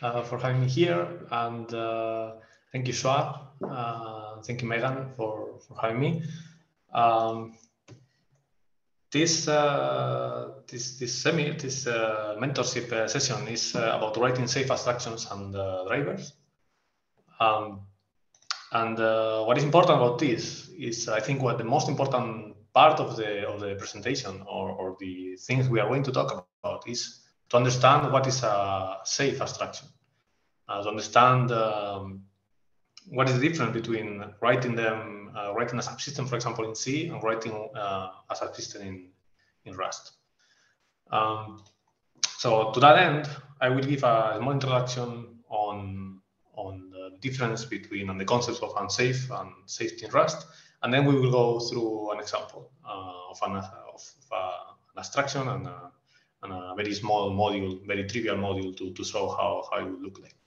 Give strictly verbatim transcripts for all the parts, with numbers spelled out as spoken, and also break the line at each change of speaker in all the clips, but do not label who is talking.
uh, for having me here, and uh, thank you, Shua. Uh, thank you, Megan, for, for having me. Um, this uh, this this semi this uh, mentorship uh, session is uh, about writing safe abstractions and uh, drivers. Um, and uh, what is important about this is, I think, what the most important part of the of the presentation or, or the things we are going to talk about is to understand what is a safe abstraction. Uh, to understand um, what is the difference between writing them, uh, writing a subsystem, for example, in C, and writing uh, a subsystem in, in Rust. Um, so to that end, I will give a small introduction on, on the difference between and the concepts of unsafe and safety in Rust, and then we will go through an example uh, of, an, of uh, an abstraction and a, and a very small module, very trivial module to, to show how, how it would look like.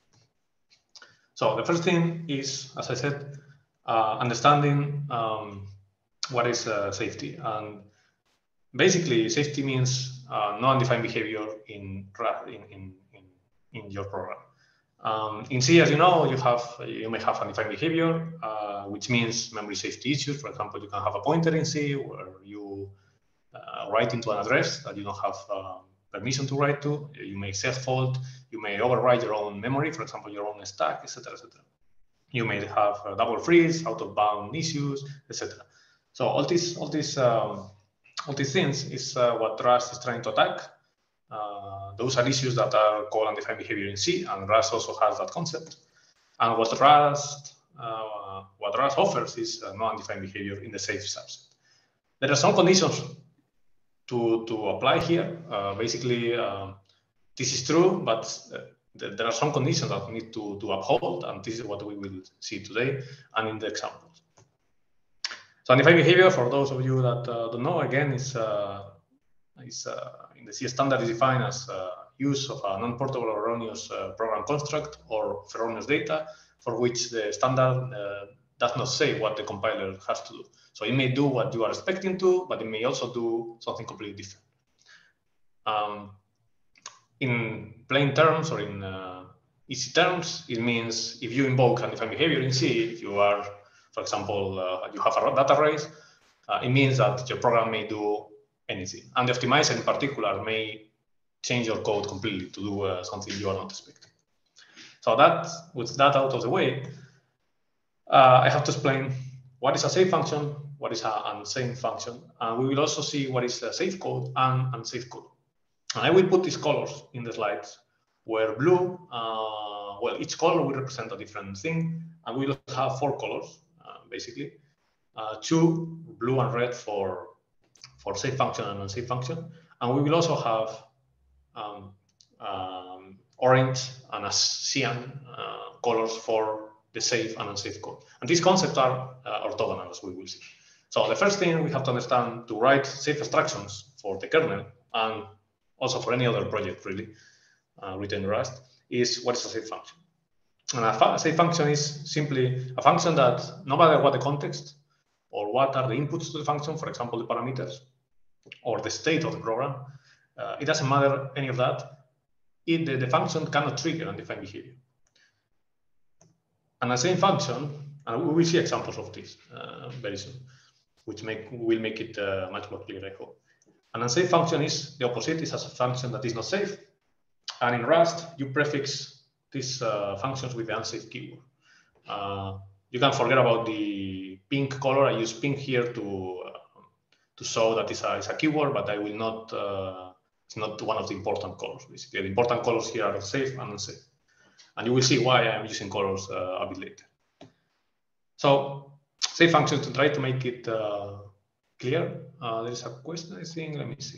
So the first thing is, as I said, uh, understanding um, what is uh, safety. And basically, safety means uh, no undefined behavior in, in, in, in your program. Um, in C, as you know, you have you may have undefined behavior, uh, which means memory safety issues. For example, you can have a pointer in C where you uh, write into an address that you don't have uh, permission to write to. You may self-fault. You may overwrite your own memory, for example, your own stack, et cetera, et cetera. You may have uh, double freeze, out-of-bound issues, et cetera. So all these, all these, um, all these things is uh, what Rust is trying to attack. Uh, those are issues that are called undefined behavior in C, and Rust also has that concept. And what Rust, uh, what Rust offers is uh, no undefined behavior in the safe subset. There are some conditions to to apply here. Uh, basically, uh, this is true, but uh, th there are some conditions that we need to, to uphold, and this is what we will see today and in the examples. So undefined behavior, for those of you that uh, don't know, again, is, uh, is uh, in the C standard is defined as uh, use of a non-portable or erroneous uh, program construct or erroneous data for which the standard uh, does not say what the compiler has to do. So it may do what you are expecting to, but it may also do something completely different. Um, in plain terms or in uh, easy terms, it means if you invoke undefined behavior in C, if you are, for example, uh, you have a data race, uh, it means that your program may do anything. And the optimizer in particular may change your code completely to do uh, something you are not expecting. So that, with that out of the way, uh, I have to explain what is a safe function, what is an unsafe function, and we will also see what is a safe code and unsafe code. And I will put these colors in the slides, where blue, uh, well, each color will represent a different thing, and we will have four colors, uh, basically. Uh, two, blue and red for, for safe function and unsafe function. And we will also have um, um, orange and a cyan uh, colors for the safe and unsafe code. And these concepts are uh, orthogonal, as we will see. So the first thing we have to understand to write safe abstractions for the kernel, and also for any other project, really, uh, written in Rust, is what is a safe function. And a, a safe function is simply a function that, no matter what the context, or what are the inputs to the function, for example, the parameters, or the state of the program, uh, it doesn't matter any of that, it, the, the function cannot trigger undefined behavior. And a safe function, and we will see examples of this uh, very soon, which make, will make it uh, much more clear, I hope. An unsafe function is the opposite, is a function that is not safe. And in Rust, you prefix these uh, functions with the unsafe keyword. Uh, you can forget about the pink color. I use pink here to uh, to show that it's a, it's a keyword, but I will not, uh, it's not one of the important colors, basically. The important colors here are safe and unsafe. And you will see why I'm using colors uh, a bit later. So, safe functions, to try to make it uh, clear. Uh, there's a question, I think. Let me see.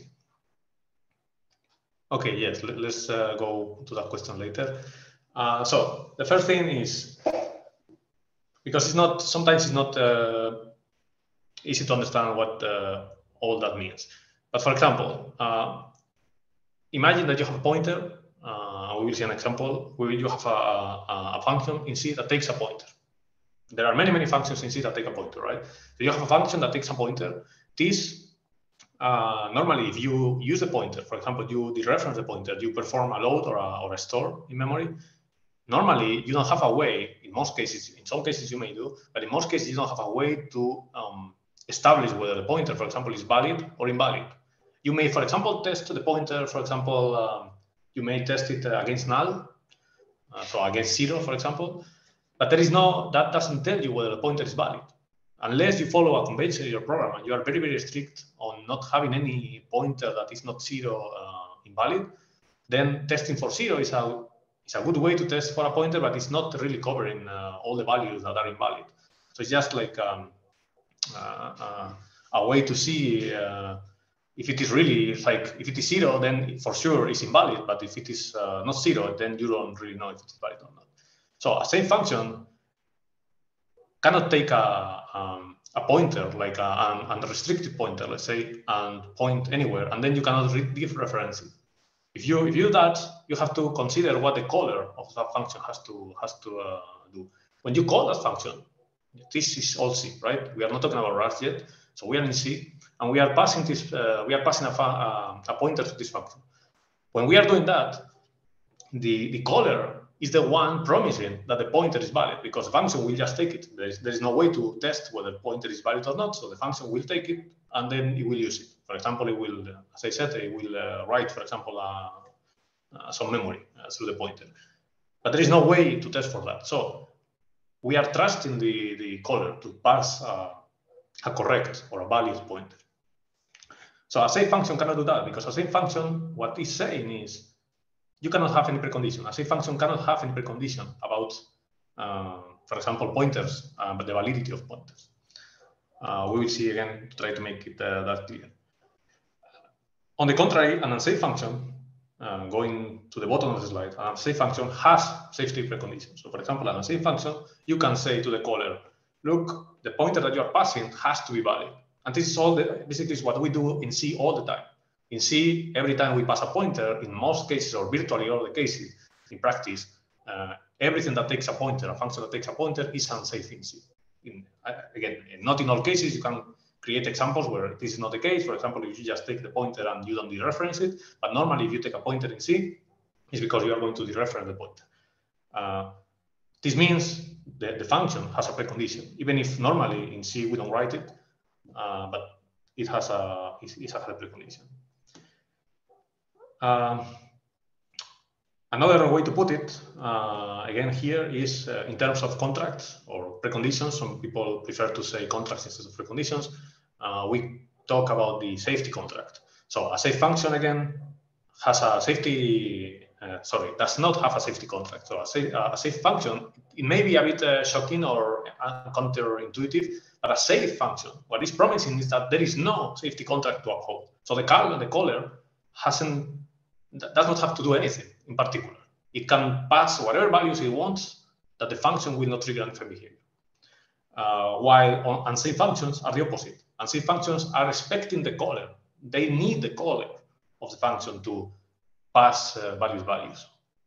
Okay, yes, let, let's uh, go to that question later. Uh, so the first thing is, because it's not, sometimes it's not uh, easy to understand what uh, all that means. But for example, uh, imagine that you have a pointer. Uh, we will see an example where you have a, a, a function in C that takes a pointer. There are many, many functions in C that take a pointer, right? So you have a function that takes a pointer. This, uh, normally, if you use the pointer, for example, you dereference the pointer, you perform a load or a, or a store in memory, normally you don't have a way, in most cases, in some cases you may do, but in most cases you don't have a way to um, establish whether the pointer, for example, is valid or invalid. You may, for example, test the pointer, for example, um, you may test it against null, uh, so against zero, for example, but there is no, that doesn't tell you whether the pointer is valid. Unless you follow a convention in your program and you are very, very strict on not having any pointer that is not zero uh, invalid, then testing for zero is a, is a good way to test for a pointer, but it's not really covering uh, all the values that are invalid. So it's just like um, uh, uh, a way to see uh, if it is really, it's like, if it is zero, then for sure it's invalid, but if it is uh, not zero, then you don't really know if it's valid or not. So a safe function cannot take a, um, a pointer, like a, an unrestricted pointer, let's say, and point anywhere, and then you cannot re give references. If you if you do that, you have to consider what the caller of that function has to has to uh, do. When you call that function, this is all C, right? We are not talking about Rust yet, so we are in C, and we are passing this. Uh, we are passing a, a, a pointer to this function. When we are doing that, the the caller is the one promising that the pointer is valid, because the function will just take it. There is, there is no way to test whether the pointer is valid or not, so the function will take it, and then it will use it. For example, it will, as I said, it will uh, write, for example, uh, uh, some memory uh, through the pointer. But there is no way to test for that. So we are trusting the, the caller to pass uh, a correct or a valid pointer. So a safe function cannot do that, because a safe function, what it's saying is, you cannot have any precondition. A safe function cannot have any precondition about, uh, for example, pointers, uh, but the validity of pointers. Uh, we will see again to try to make it uh, that clear. On the contrary, an unsafe function, uh, going to the bottom of the slide, an unsafe function has safety preconditions. So, for example, an unsafe function, you can say to the caller, look, the pointer that you are passing has to be valid. And this is all the, basically is what we do in C all the time. In C, every time we pass a pointer, in most cases, or virtually all the cases, in practice, uh, everything that takes a pointer, a function that takes a pointer, is unsafe in C. In, uh, again, not in all cases, you can create examples where this is not the case. For example, if you just take the pointer and you don't dereference it, but normally if you take a pointer in C, it's because you are going to dereference the pointer. Uh, this means the, the function has a precondition, even if normally in C we don't write it, uh, but it has a, it, it has a precondition. Um, another way to put it, uh, again, here is uh, in terms of contracts or preconditions. Some people prefer to say contracts instead of preconditions. Uh, we talk about the safety contract. So a safe function, again, has a safety, uh, sorry, does not have a safety contract. So a safe, uh, a safe function, it may be a bit uh, shocking or uh, counterintuitive, but a safe function, what is promising is that there is no safety contract to uphold. So the caller, the caller hasn't, does not have to do anything in particular. It can pass whatever values it wants, that the function will not trigger unsafe behavior. Uh, while on unsafe functions are the opposite. Unsafe functions are expecting the caller. They need the caller of the function to pass uh, various values.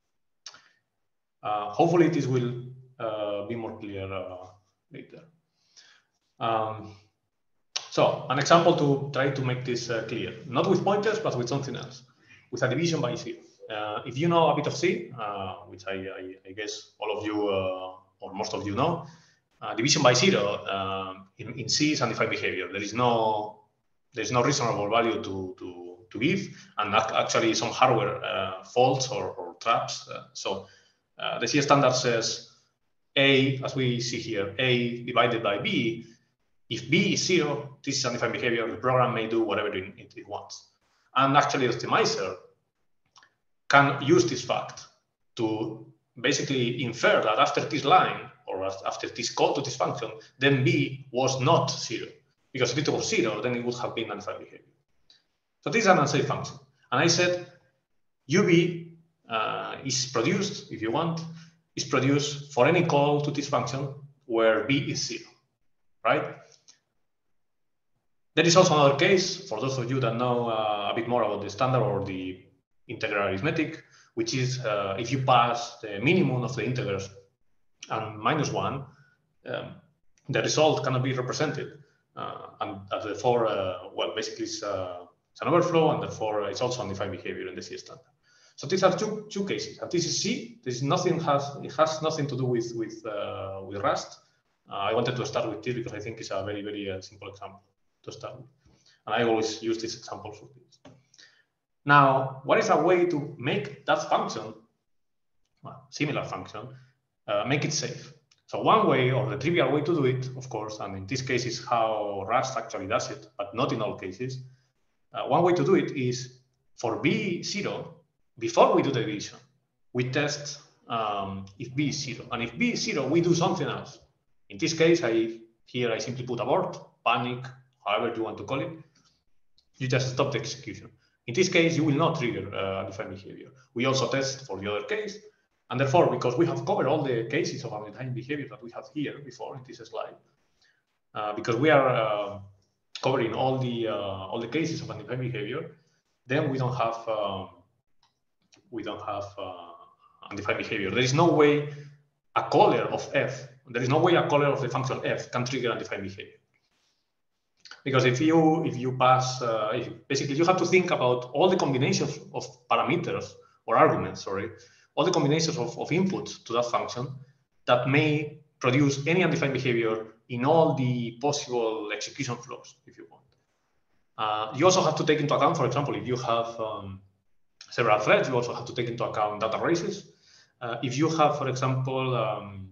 Uh, hopefully this will uh, be more clear uh, later. Um, so an example to try to make this uh, clear, not with pointers, but with something else, with a division by zero. Uh, if you know a bit of C, uh, which I, I, I guess all of you uh, or most of you know, uh, division by zero uh, in, in C is undefined behavior. There is no there is no reasonable value to to, to give, and actually some hardware uh, faults or, or traps. Uh, so uh, the C standard says A, as we see here, A divided by B. If B is zero, this is undefined behavior. The program may do whatever it, it, it wants. And actually, the optimizer can use this fact to basically infer that after this line, or after this call to this function, then B was not zero. Because if it was zero, then it would have been undefined behavior. So this is an unsafe function. And I said, U B uh, is produced, if you want, is produced for any call to this function where B is zero, right? There is also another case, for those of you that know uh, a bit more about the standard or the integral arithmetic, which is uh, if you pass the minimum of the integers and minus one, um, the result cannot be represented. Uh, and uh, therefore, uh, well, basically it's, uh, it's an overflow, and therefore it's also undefined behavior in the C standard. So these are two two cases. And this is C. This is nothing has it has nothing to do with with uh, with Rust. Uh, I wanted to start with this because I think it's a very very uh, simple example to start with, and I always use this example for this. Now, what is a way to make that function, well, similar function, uh, make it safe? So one way, or the trivial way to do it, of course, and in this case is how Rust actually does it, but not in all cases. Uh, one way to do it is for B zero, before we do the division, we test um, if B is zero. And if B is zero, we do something else. In this case, I here I simply put abort, panic, however you want to call it. You just stop the execution. In this case, you will not trigger uh, undefined behavior. We also test for the other case. And therefore, because we have covered all the cases of undefined behavior that we have here before in this slide, uh, because we are uh, covering all the uh, all the cases of undefined behavior, then we don't have um, we don't have uh, undefined behavior. There is no way a caller of f, there is no way a caller of the function f can trigger undefined behavior. Because if you if you pass, uh, if basically you have to think about all the combinations of parameters or arguments, sorry, all the combinations of, of inputs to that function that may produce any undefined behavior in all the possible execution flows, if you want. Uh, you also have to take into account, for example, if you have um, several threads, you also have to take into account data races. Uh, if you have, for example, um,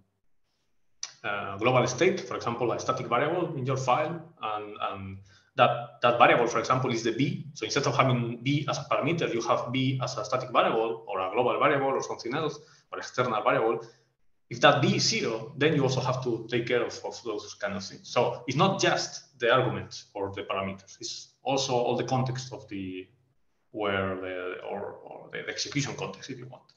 uh, global state, for example, a static variable in your file, and, and that, that variable, for example, is the B. So instead of having B as a parameter, you have B as a static variable or a global variable or something else, or external variable. If that B is zero, then you also have to take care of, of those kind of things. So it's not just the arguments or the parameters, it's also all the context of the where the or, or the execution context, if you want.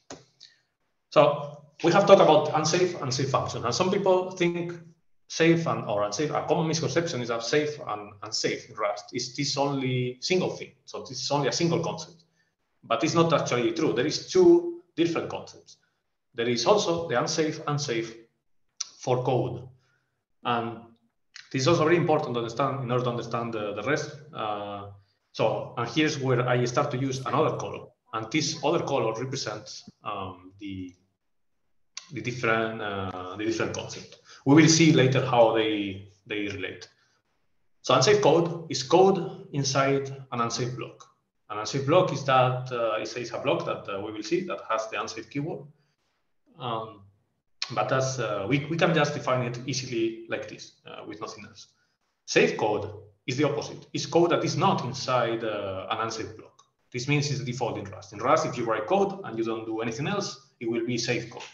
So we have talked about unsafe and safe functions, and some people think safe and or unsafe. A common misconception is that safe and unsafe in Rust is this only single thing. So this is only a single concept, but it's not actually true. There is two different concepts. There is also the unsafe unsafe for code, and this is also very important to understand in order to understand the, the rest. Uh, so, and here's where I start to use another color, and this other color represents um, the the different uh, the different concept. We will see later how they they relate. So, unsafe code is code inside an unsafe block. An unsafe block is that uh, is, is a block that uh, we will see that has the unsafe keyword. Um, but that's uh, we, we can just define it easily like this uh, with nothing else. Safe code is the opposite. It's code that is not inside uh, an unsafe block. This means it's the default in Rust. In Rust, if you write code and you don't do anything else, it will be safe code.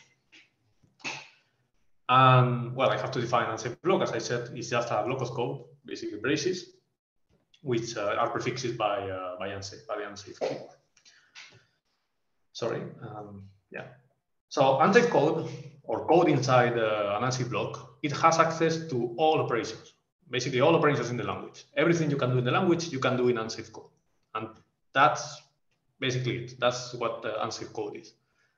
And well, I have to define unsafe block. As I said, it's just a block of code, basically braces, which uh, are prefixed by uh, by unsafe by the unsafe keyword. Sorry. Um, yeah. So unsafe code, or code inside uh, an unsafe block, it has access to all operations, basically all operations in the language. Everything you can do in the language, you can do in unsafe code. And that's basically it. That's what uh, unsafe code is.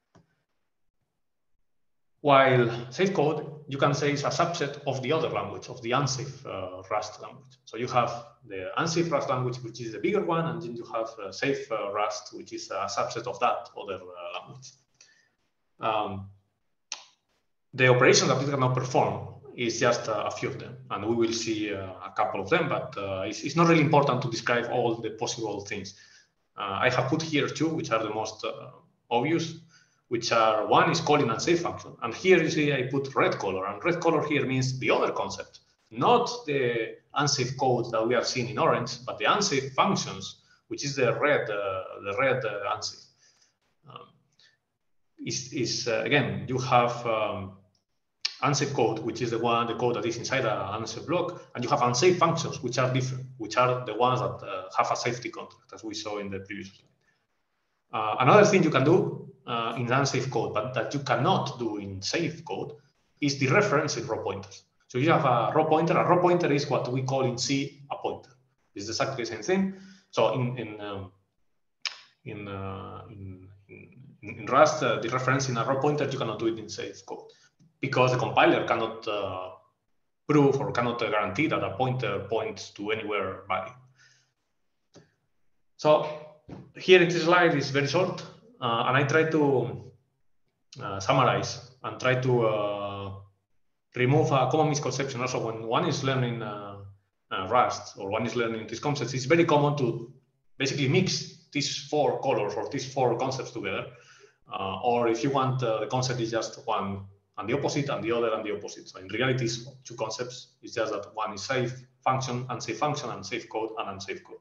While safe code, you can say, is a subset of the other language, of the unsafe uh, Rust language. So you have the unsafe Rust language, which is the bigger one, and then you have uh, safe uh, Rust, which is a subset of that other uh, language. Um, the operation that it cannot perform is just uh, a few of them, and we will see uh, a couple of them, but uh, it's, it's not really important to describe all the possible things. Uh, I have put here two, which are the most uh, obvious, which are, one is calling unsafe function. And here you see I put red color, and red color here means the other concept, not the unsafe code that we are seeing in orange, but the unsafe functions, which is the red, uh, the red uh, unsafe. Um, is, is uh, again, you have um, unsafe code, which is the one, the code that is inside an unsafe block, and you have unsafe functions, which are different, which are the ones that uh, have a safety contract, as we saw in the previous slide. Uh, another thing you can do uh, in unsafe code, but that you cannot do in safe code, is the reference in raw pointers. So you have a raw pointer. A raw pointer is what we call in C a pointer. It's exactly the same thing. So in in um, in, uh, in, in in Rust, uh, the reference in a raw pointer, you cannot do it in safe code because the compiler cannot uh, prove or cannot uh, guarantee that a pointer points to anywhere value. So here in this slide is very short. uh, and I try to uh, summarize and try to uh, remove a common misconception. Also, when one is learning uh, uh, Rust or one is learning these concepts, it's very common to basically mix these four colors or these four concepts together. Uh, or if you want, uh, the concept is just one and the opposite, and the other and the opposite. So in reality, it's two concepts. It's just that one is safe function, unsafe function, and safe code and unsafe code.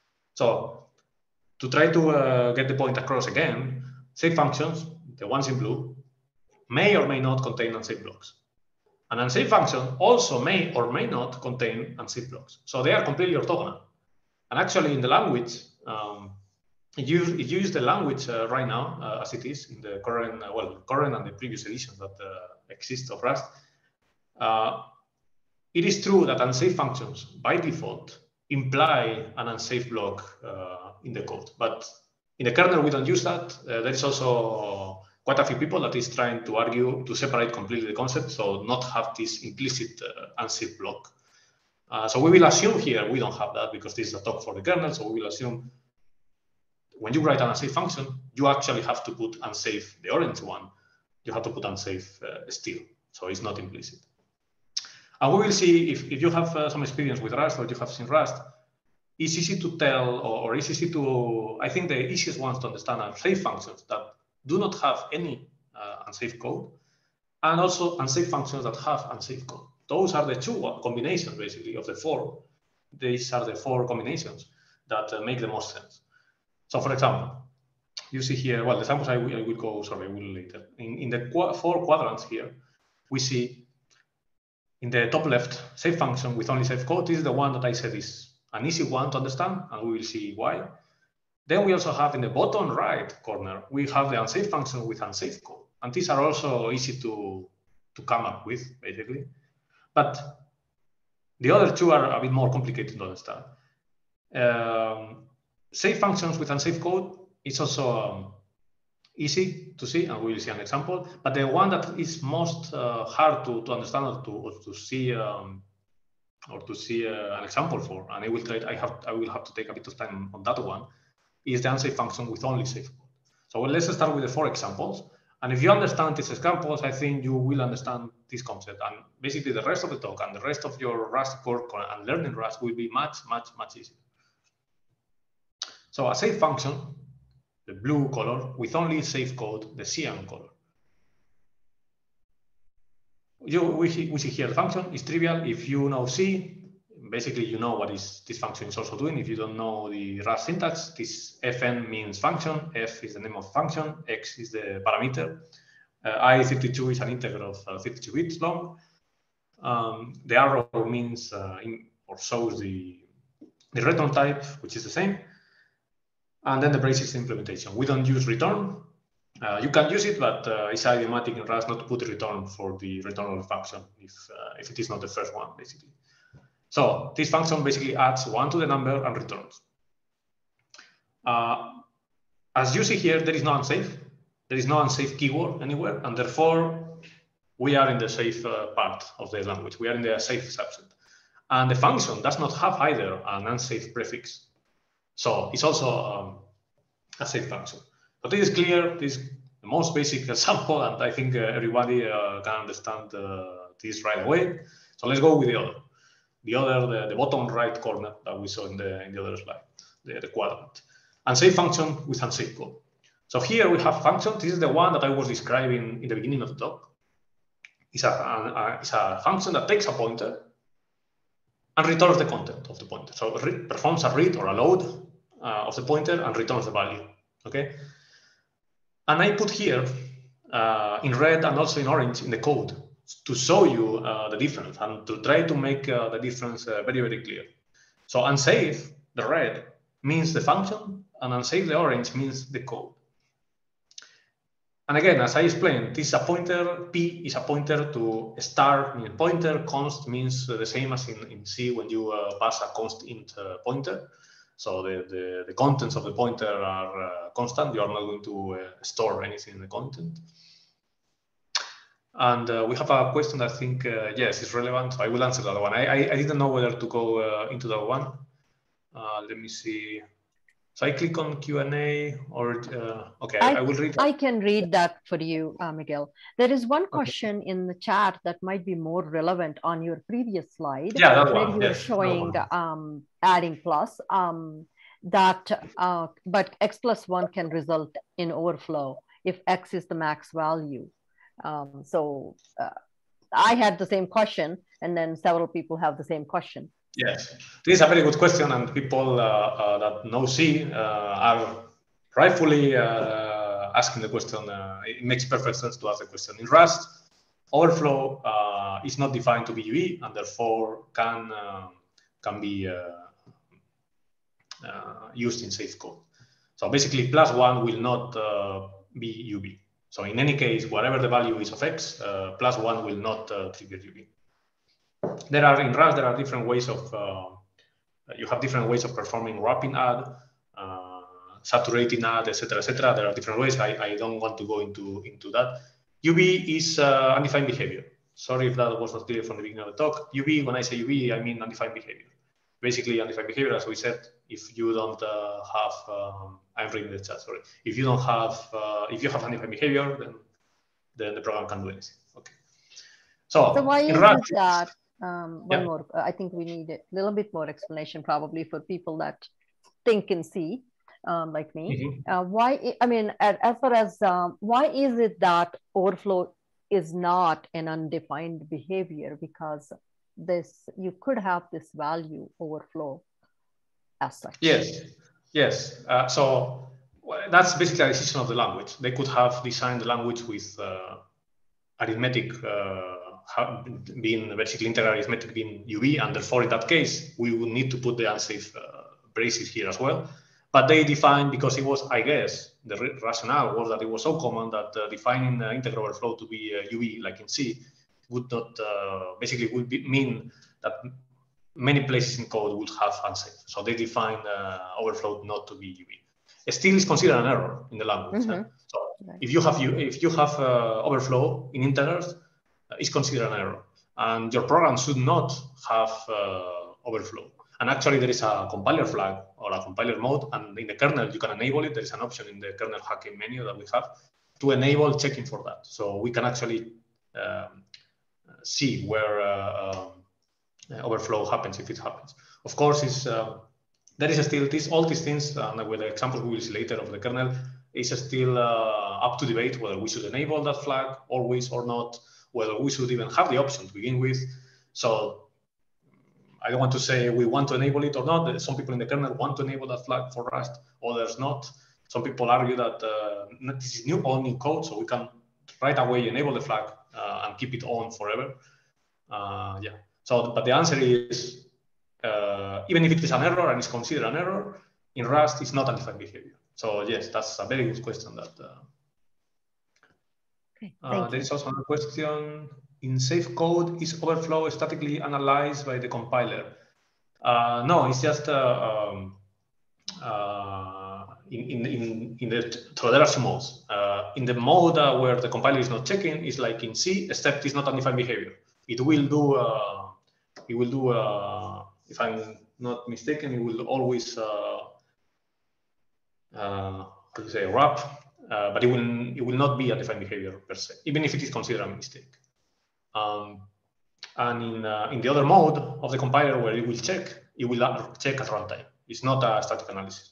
So to try to uh, get the point across again, safe functions, the ones in blue, may or may not contain unsafe blocks. An unsafe function also may or may not contain unsafe blocks. So they are completely orthogonal. And actually, in the language, um, it uses it use the language uh, right now uh, as it is in the current, uh, well, current and the previous editions that uh, exist of Rust. Uh, it is true that unsafe functions, by default, imply an unsafe block uh, in the code. But in the kernel, we don't use that. Uh, there is also quite a few people that is trying to argue to separate completely the concept, so not have this implicit uh, unsafe block. Uh, so we will assume here we don't have that because this is a talk for the kernel. So we will assume when you write an unsafe function, you actually have to put unsafe, the orange one, you have to put unsafe uh, still. So it's not implicit. And we will see if, if you have uh, some experience with Rust or you have seen Rust, it's easy to tell, or, or it's easy to, I think the easiest ones to understand are safe functions that do not have any uh, unsafe code, and also unsafe functions that have unsafe code. Those are the two combinations, basically, of the four. These are the four combinations that uh, make the most sense. So, for example, you see here, well, the examples I will, I will go, sorry, I will later. In, in the qu four quadrants here, we see in the top left, safe function with only safe code. This is the one that I said is an easy one to understand, and we will see why. Then we also have in the bottom right corner, we have the unsafe function with unsafe code. And these are also easy to, to come up with, basically. But the other two are a bit more complicated to understand. Um, safe functions with unsafe code is also um, easy to see, and we will see an example. But the one that is most uh, hard to, to understand or to, or to see um, or to see uh, an example for, and I will try. I have I will have to take a bit of time on that one, is the unsafe function with only safe code. So well, let's start with the four examples. And if you understand these examples, I think you will understand this concept. And basically the rest of the talk and the rest of your Rust work and learning Rust will be much, much, much easier. So a safe function, the blue color, with only safe code, the cyan color. You, we, we see here the function is trivial. If you know C, basically you know what is this function is also doing. If you don't know the Rust syntax, this fn means function, f is the name of function, x is the parameter, uh, i thirty-two is an integer of uh, thirty-two bits long. Um, the arrow means uh, in, or shows the, the return type, which is the same. And then the brace is the implementation. We don't use return. Uh, you can use it, but uh, it's idiomatic in Rust not to put a return for the return of the function if, uh, if it is not the first one, basically. So this function basically adds one to the number and returns. Uh, as you see here, there is no unsafe. There is no unsafe keyword anywhere, and therefore we are in the safe uh, part of the language. We are in the safe subset. And the function does not have either an unsafe prefix. So it's also um, a safe function. So this is clear. This is the most basic example, and I think uh, everybody uh, can understand uh, this right away. So let's go with the other. The other, the, the bottom right corner that we saw in the, in the other slide, the, the quadrant. Unsafe function with unsafe code. So here we have function. This is the one that I was describing in the beginning of the talk. It's a, a, it's a function that takes a pointer and returns the content of the pointer. So it performs a read or a load uh, of the pointer and returns the value. Okay. And I put here uh, in red and also in orange in the code to show you uh, the difference and to try to make uh, the difference uh, very, very clear. So unsafe, the red, means the function, and unsafe, the orange, means the code. And again, as I explained, this is a pointer. P is a pointer to star, means pointer. Const means the same as in, in C when you uh, pass a const int uh, pointer. So the, the, the contents of the pointer are uh, constant. You are not going to uh, store anything in the content. And uh, we have a question that I think, uh, yes, is relevant. So I will answer that one. I, I, I didn't know whether to go uh, into that one. Uh, let me see. So I click on Q and A, or uh, okay,
I,
I, I will read.
I can read that for you, uh, Miguel. There is one question okay. in the chat that might be more relevant on your previous slide.
Yeah, that
where
one.
you were
Yes,
showing um, adding plus. Um, that, uh, but x plus one can result in overflow if x is the max value. Um, so uh, I had the same question, and then several people have the same question.
Yes, this is a very good question, and people uh, uh, that know C uh, are rightfully uh, asking the question. Uh, it makes perfect sense to ask the question. In Rust, overflow uh, is not defined to be U B, and therefore can uh, can be uh, uh, used in safe code. So basically, plus one will not uh, be U B. So in any case, whatever the value is of x, uh, plus one will not uh, trigger U B. There are in Rust there are different ways of uh, you have different ways of performing wrapping add, uh, saturating add, et cetera, et cetera. There are different ways. I, I don't want to go into into that. U B is uh, undefined behavior. Sorry if that was not clear from the beginning of the talk. U B, when I say U B, I mean undefined behavior. Basically, undefined behavior, as we said, if you don't uh, have, um, I'm reading the chat, sorry. If you don't have, uh, if you have undefined behavior, then then the program can do anything. Okay. So,
so why is
Rust,
it that? Um, one
yeah.
more. Uh, I think we need a little bit more explanation, probably for people that think in C, um, like me. Mm-hmm. uh, why? I mean, as, as far as um, why is it that overflow is not an undefined behavior? Because this you could have this value overflow as such.
Yes, yes. Uh, so well, that's basically a decision of the language. They could have designed the language with uh, arithmetic uh, being basically integral arithmetic being U B, and therefore in that case we would need to put the unsafe uh, braces here as well. But they defined, because it was, I guess, the rationale was that it was so common that uh, defining the integral overflow to be uh, U B, like in C, would not uh, basically would be, mean that many places in code would have unsafe. So they define uh, overflow not to be U B. It still is considered an error in the language. Mm-hmm. eh? So right. if you have you if you have uh, overflow in integers, uh, it's considered an error, and your program should not have uh, overflow. And actually, there is a compiler flag or a compiler mode, and in the kernel you can enable it. There is an option in the kernel hacking menu that we have to enable checking for that. So we can actually um, see where uh, um, overflow happens if it happens. Of course, is uh, there is still this all these things, and uh, with the examples we will see later of the kernel, is still uh, up to debate whether we should enable that flag always or not, whether we should even have the option to begin with. So I don't want to say we want to enable it or not. Some people in the kernel want to enable that flag for Rust, others not. Some people argue that uh, this is new all new code, so we can right away enable the flag uh, and keep it on forever. Uh, yeah. So, but the answer is, uh, even if it is an error and is considered an error, in Rust, it's not undefined behavior. So yes, that's a very good question. That uh,
okay,
uh, there is also another question. In safe code, is overflow statically analyzed by the compiler? Uh, no, it's just uh, um, uh, in, in, in, in the, so there are two modes. Uh, in the mode uh, where the compiler is not checking, is like in C, except it's not undefined behavior. It will do, uh, it will do, uh, if I'm not mistaken, it will always, uh, uh, how do you say, wrap, uh, but it will, it will not be undefined behavior per se, even if it is considered a mistake. Um, and in, uh, in the other mode of the compiler where it will check, it will check at runtime. It's not a static analysis.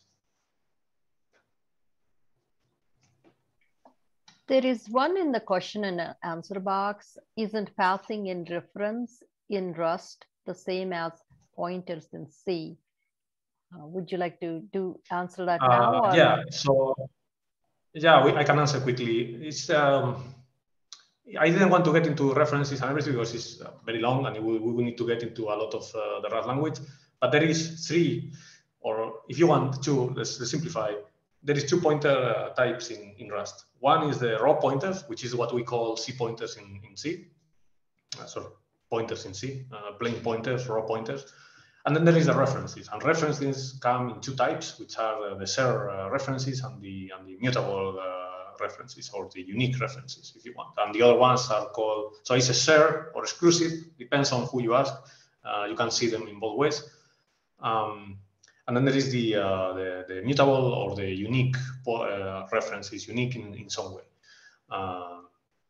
There is one in the question and answer box. Isn't passing in reference in Rust the same as pointers in C? Uh, would you like to do answer that now?
Uh, yeah. So yeah, we, I can answer quickly. It's um, I didn't want to get into references and everything because it's very long, and we, we will need to get into a lot of uh, the Rust language. But there is three, or if you want two, let's, let's simplify. There is two pointer uh, types in, in Rust. One is the raw pointers, which is what we call C pointers in, in C. Uh, sorry, pointers in C, uh, plain pointers, raw pointers. And then there is the references, and references come in two types, which are uh, the share uh, references and the and the mutable uh, references, or the unique references, if you want. And the other ones are called, so it's a share or exclusive, depends on who you ask. Uh, you can see them in both ways. Um, And then there is the, uh, the, the mutable or the unique uh, reference is unique in, in some way. Uh,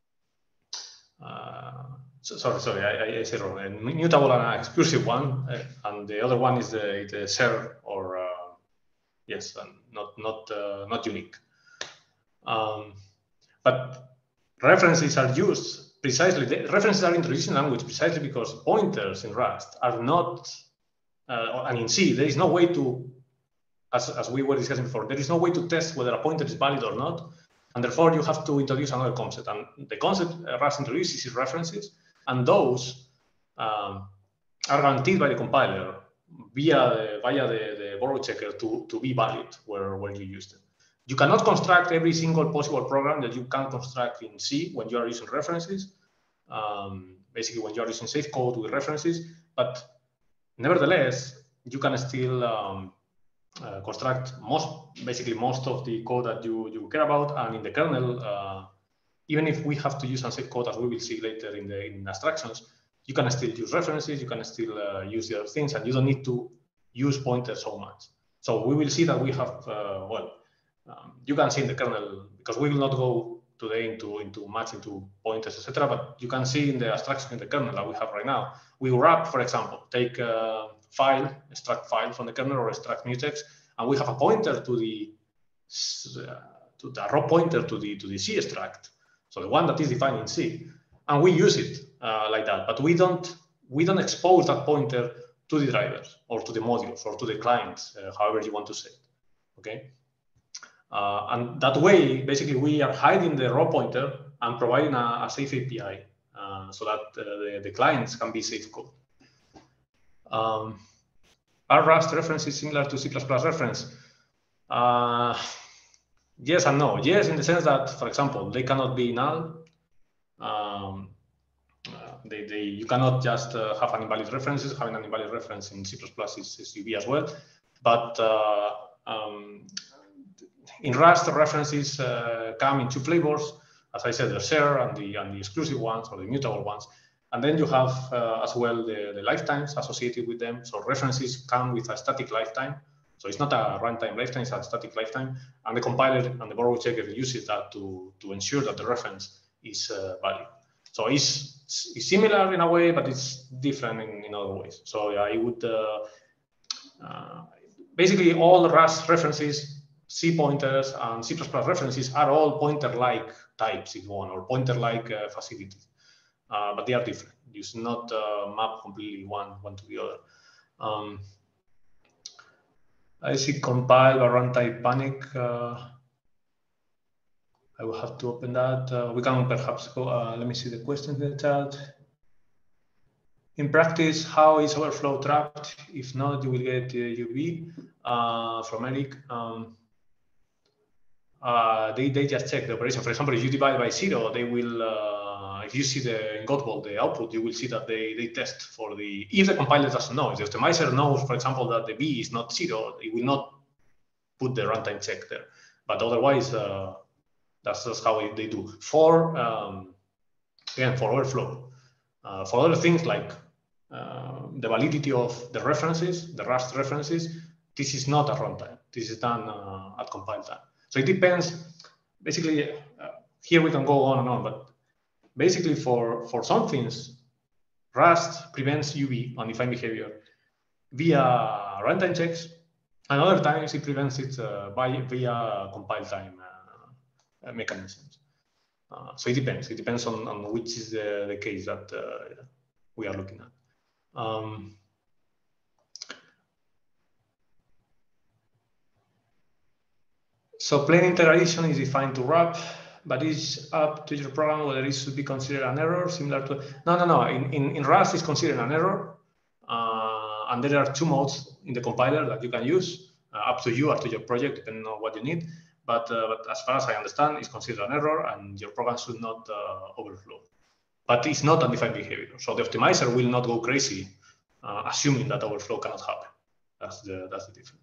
uh, so, sorry, sorry, I, I said wrong. A mutable and an exclusive one, uh, and the other one is the, the share or uh, yes, and not not uh, not unique. Um, but references are used precisely. The references are introduced in language precisely because pointers in Rust are not, uh, and in C there is no way to, as as we were discussing before, there is no way to test whether a pointer is valid or not. And therefore, you have to introduce another concept. And the concept Rust introduces is references, and those um, are guaranteed by the compiler via the, via the, the borrow checker to, to be valid where, where you use them. You cannot construct every single possible program that you can construct in C when you are using references, um, basically when you are using safe code with references, but nevertheless, you can still um, Uh, construct most, basically most of the code that you, you care about. And in the kernel, uh, even if we have to use unsafe code, as we will see later in the in abstractions, you can still use references, you can still uh, use the other things, and you don't need to use pointers so much. So we will see that we have, uh, well, um, you can see in the kernel, because we will not go today into, into much into pointers, et cetera, but you can see in the abstraction in the kernel that we have right now, we wrap, for example, take uh, file, extract file from the kernel or extract mutex, and we have a pointer to the uh, to the raw pointer to the to the C extract, so the one that is defined in C, and we use it uh, like that. But we don't we don't expose that pointer to the drivers or to the modules or to the clients, uh, however you want to say it. Okay, uh, and that way, basically, we are hiding the raw pointer and providing a, a safe A P I uh, so that uh, the, the clients can be safe code. Um, are Rust references similar to C plus plus reference? Uh, yes and no. Yes, in the sense that, for example, they cannot be null. Um, uh, they, they, you cannot just uh, have an invalid references. Having an invalid reference in C plus plus is, is U B as well. But uh, um, in Rust, references uh, come in two flavors. As I said, the share and the, and the exclusive ones or the mutable ones. And then you have uh, as well the, the lifetimes associated with them. So references come with a static lifetime. So it's not a runtime lifetime, it's a static lifetime. And the compiler and the borrow checker uses that to, to ensure that the reference is uh, valid. So it's, it's similar in a way, but it's different in, in other ways. So yeah, I would, uh, uh, basically all Rust references, C pointers and C plus plus references are all pointer-like types, if you want, or pointer-like uh, facilities. Uh, but they are different. You should not uh, map completely one, one to the other. Um, I see compile or runtime panic. Uh, I will have to open that. Uh, we can perhaps go, uh, let me see the questions in the chat. In practice, how is overflow trapped? If not, you will get uh, U V uh, from Eric. Um, uh, they, they just check the operation. For example, if you divide by zero, they will, uh, if you see the in Godbolt, the output, you will see that they, they test for the, if the compiler doesn't know, if the optimizer knows, for example, that the B is not zero, it will not put the runtime check there. But otherwise, uh, that's just how they do. For, um, again, for overflow. Uh, for other things like uh, the validity of the references, the Rust references, this is not a runtime. This is done uh, at compile time. So it depends. Basically, uh, here we can go on and on, but basically for, for some things, Rust prevents U V, undefined behavior, via runtime checks, and other times it prevents it uh, by, via compile time uh, mechanisms. Uh, so it depends. It depends on, on which is the, the case that uh, we are looking at. Um, so plain integration is defined to wrap, but it's up to your program whether it should be considered an error, similar to... No, no, no. In, in, in Rust, it's considered an error. Uh, and there are two modes in the compiler that you can use, uh, up to you or to your project, depending on what you need. But, uh, but as far as I understand, it's considered an error, and your program should not uh, overflow. But it's not undefined behavior. So the optimizer will not go crazy, uh, assuming that overflow cannot happen. That's the, that's the difference.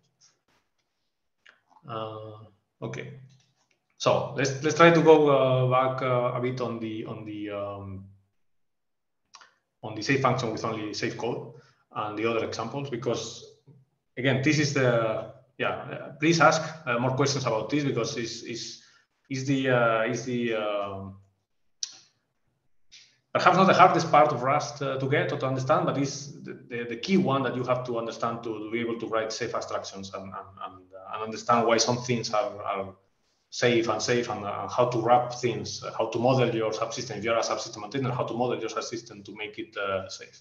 Uh, okay. So let's let's try to go uh, back uh, a bit on the on the um, on the safe function with only safe code and the other examples, because again, this is the, yeah, uh, please ask uh, more questions about this, because it's, it's, it's the, uh, it's the um, perhaps not the hardest part of Rust uh, to get or to understand, but it's the, the, the key one that you have to understand to, to be able to write safe abstractions and, and, and, uh, and understand why some things are, are safe, unsafe, and uh, how to wrap things, uh, how to model your subsystem. If you're a subsystem maintainer, how to model your subsystem to make it uh, safe.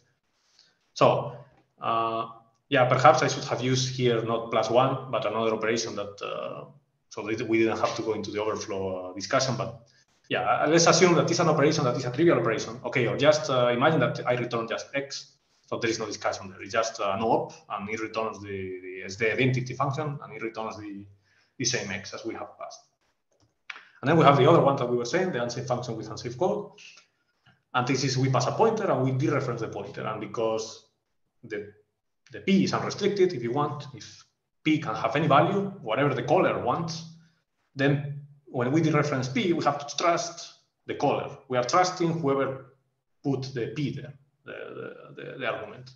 So, uh, yeah, perhaps I should have used here not plus one, but another operation that, uh, so that we didn't have to go into the overflow uh, discussion, but yeah, let's assume that it's an operation that is a trivial operation. Okay, or just uh, imagine that I return just X, so there is no discussion there. It's just uh, an op, and it returns the, the, as the identity function, and it returns the, the same X as we have passed. And then we have the other one that we were saying, the unsafe function with unsafe code. And this is we pass a pointer and we dereference the pointer. And because the, the P is unrestricted, if you want, if P can have any value, whatever the caller wants, then when we dereference P, we have to trust the caller. We are trusting whoever put the P there, the, the, the argument.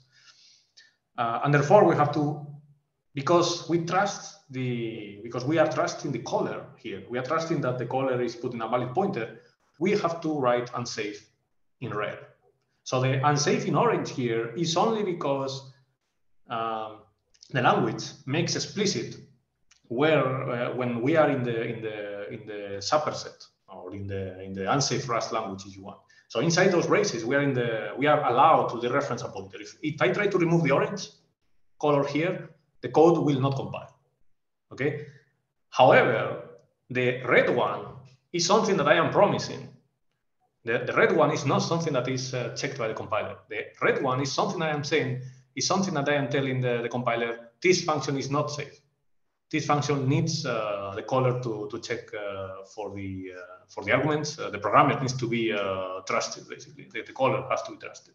Uh, and therefore, we have to, because we trust the, because we are trusting the caller here, we are trusting that the caller is putting a valid pointer, we have to write unsafe in red. So the unsafe in orange here is only because um, the language makes explicit where uh, when we are in the in the in the superset or in the in the unsafe Rust language, if you want. So inside those braces, we are in the we are allowed to dereference a pointer. If, if I try to remove the orange color here, the code will not compile. Okay. However, the red one is something that I am promising. The, the red one is not something that is uh, checked by the compiler. The red one is something I am saying is something that I am telling the, the compiler, this function is not safe. This function needs uh, the caller to, to check uh, for the uh, for the arguments. Uh, the programmer needs to be uh, trusted, basically. The, the caller has to be trusted.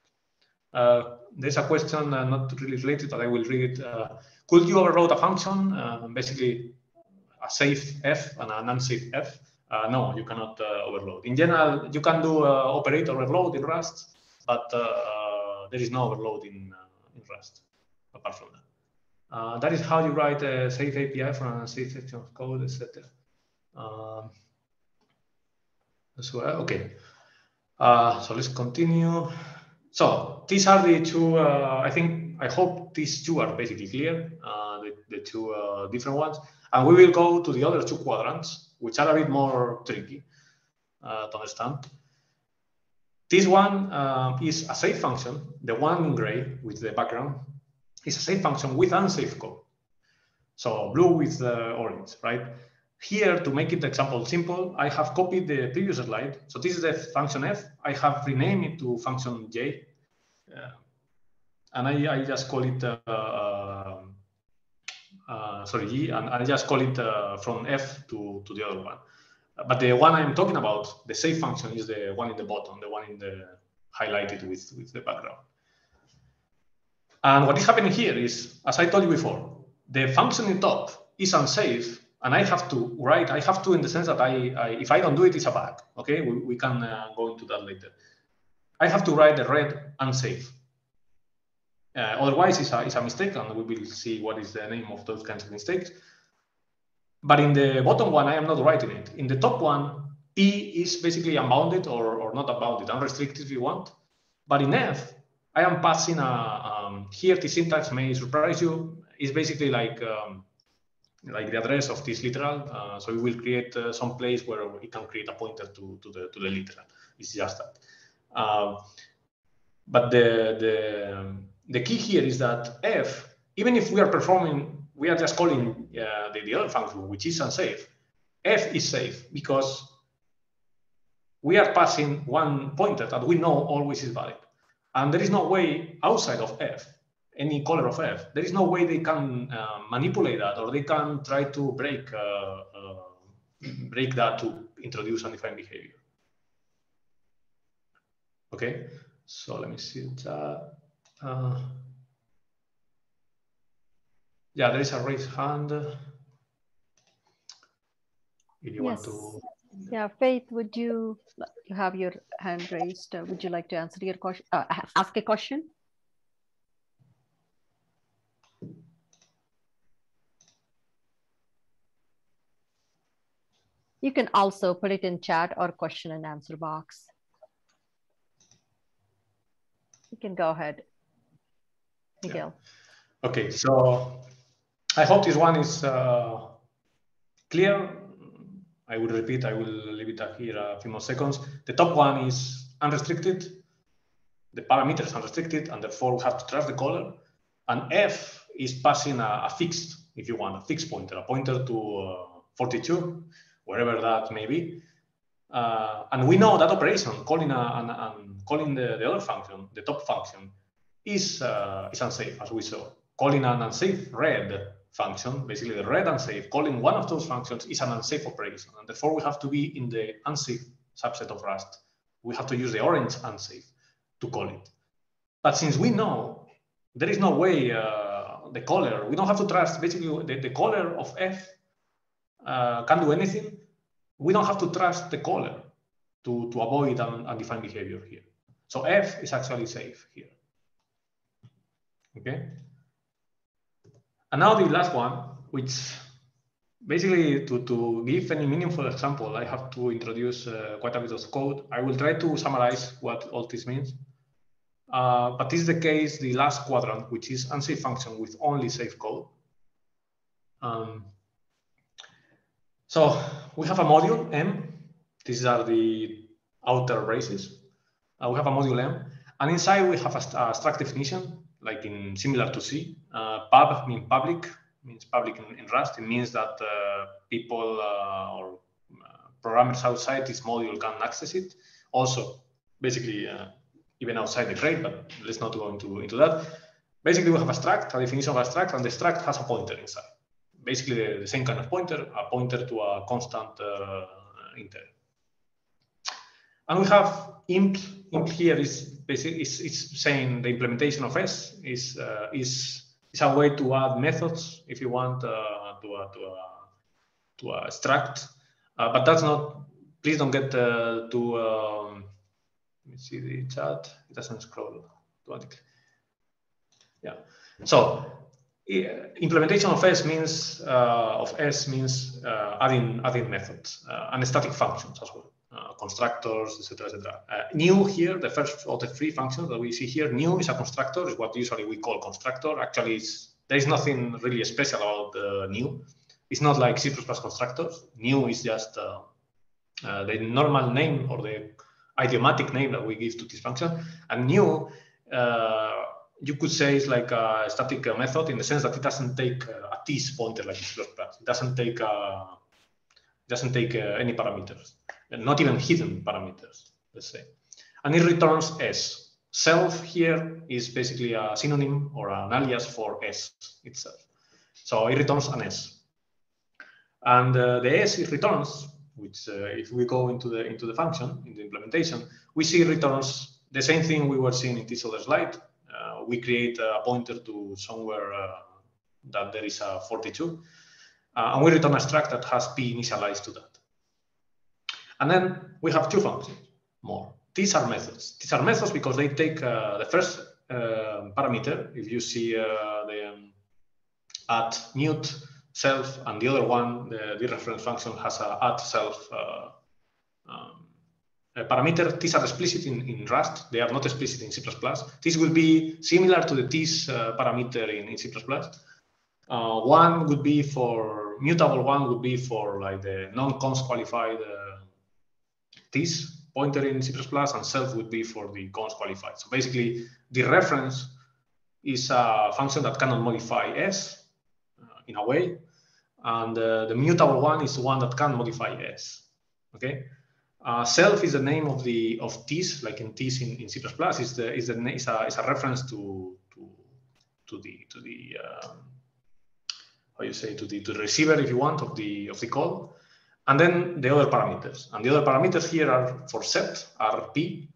Uh, there's a question uh, not really related, but I will read it. Uh, could you overload a function, uh, basically a safe F and an unsafe F? Uh, no, you cannot uh, overload. In general, you can do uh, operator overload in Rust, but uh, uh, there is no overload in, uh, in Rust, apart from that. Uh, that is how you write a safe A P I for a safe section of code, et cetera. Um, so, uh, okay. Uh, so let's continue. So these are the two, uh, I think, I hope these two are basically clear, uh, the, the two uh, different ones. And we will go to the other two quadrants, which are a bit more tricky uh, to understand. This one uh, is a safe function, the one in gray with the background, is a safe function with unsafe code. So blue with uh, orange, right? Here, to make it example simple, I have copied the previous slide. So this is the function f. I have renamed it to function j. Uh, and I, I just call it, uh, uh, uh, sorry, g, and I just call it uh, from f to, to the other one. But the one I'm talking about, the safe function, is the one in the bottom, the one in the highlighted with, with the background. And what is happening here is, as I told you before, the function in top is unsafe, and I have to write, I have to in the sense that I, I if I don't do it, it's a bug. Okay, we, we can uh, go into that later. I have to write the red unsafe. Uh, otherwise, it's a, it's a mistake, and we will see what is the name of those kinds of mistakes. But in the bottom one, I am not writing it. In the top one, P is basically unbounded or, or not unbounded, unrestricted if you want. But in F, I am passing a, um, here the syntax may surprise you, is basically like um, like the address of this literal. Uh, so we will create uh, some place where it can create a pointer to, to, the, to the literal. It's just that. Uh, but the, the, the key here is that F, even if we are performing, we are just calling uh, the, the other function, which is unsafe, F is safe because we are passing one pointer that we know always is valid. And there is no way outside of F, any color of F, there is no way they can uh, manipulate that, or they can try to break uh, uh, break that to introduce undefined behavior. Okay, so let me see that. Uh, yeah, there is a raised hand. If you
yes.
want to.
Yeah, Faith, would you you have your hand raised? Uh, would you like to answer your question? Uh, ask a question? You can also put it in chat or question and answer box. You can go ahead, Miguel.
Yeah. Okay, so I hope this one is uh, clear. I will repeat, I will leave it here a few more seconds. The top one is unrestricted. The parameter is unrestricted, and therefore we have to trust the caller. And F is passing a, a fixed, if you want, a fixed pointer, a pointer to uh, forty-two, wherever that may be. Uh, and we know that operation, calling, a, an, an, calling the, the other function, the top function, is, uh, is unsafe, as we saw. Calling an unsafe read function, basically the read unsafe, calling one of those functions is an unsafe operation. And therefore, we have to be in the unsafe subset of Rust. We have to use the orange unsafe to call it. But since we know there is no way uh, the caller, we don't have to trust, basically the, the caller of F uh, can do anything. We don't have to trust the caller to, to avoid un, undefined behavior here. So F is actually safe here. Okay. And now the last one, which basically to, to give any meaningful example, I have to introduce uh, quite a bit of code. I will try to summarize what all this means. Uh, but this is the case, the last quadrant, which is unsafe function with only safe code. Um, so we have a module M. These are the outer braces. Uh, we have a module M, and inside we have a, a struct definition, like in similar to C. Uh, pub means public, means public in, in Rust. It means that uh, people uh, or uh, programmers outside this module can access it. Also, basically, uh, even outside the crate, but let's not go into, into that. Basically, we have a struct, a definition of a struct, and the struct has a pointer inside. Basically, the, the same kind of pointer, a pointer to a constant uh, integer. And we have imp. Imp here is basically is, is saying the implementation of S is uh, is is a way to add methods if you want uh, to a to a to a struct, uh, but that's not. Please don't get uh, to. Um, let me see the chat. It doesn't scroll automatically. Yeah. So implementation of S means uh, of S means uh, adding adding methods uh, and static functions as well, uh, constructors, et cetera, et cetera. Uh, new here, the first of the three functions that we see here, new is a constructor, is what usually we call constructor. Actually, it's, there is nothing really special about uh, new. It's not like C plus plus constructors. New is just uh, uh, the normal name or the idiomatic name that we give to this function, and new. Uh, you could say it's like a static method in the sense that it doesn't take a this pointer like C plus plus. It doesn't take uh, doesn't take uh, any parameters, not even hidden parameters, let's say. And it returns S. Self here is basically a synonym or an alias for S itself. So it returns an S. And uh, the S it returns, which uh, if we go into the into the function, in the implementation, we see it returns the same thing we were seeing in this other slide. Uh, we create a pointer to somewhere uh, that there is a forty-two, uh, and we return a struct that has P initialized to that. And then we have two functions more. These are methods. These are methods because they take uh, the first uh, parameter. If you see uh, the um, at mute self, and the other one, the, the reference function has a at self uh, um, Uh, parameter. These are explicit in, in Rust. They are not explicit in C plus plus. This will be similar to the this uh, parameter in, in C plus plus. Uh, one would be for mutable. One would be for like the non-const qualified uh, this pointer in C plus plus, and self would be for the const qualified. So basically, the reference is a function that cannot modify S uh, in a way, and uh, the mutable one is the one that can modify S. Okay. Uh, self is the name of the of this, like in this in, in C plus plus, is the is the is a is a reference to to to the to the um, how you say to the to the receiver, if you want, of the of the call, and then the other parameters. And the other parameters here are for set are P,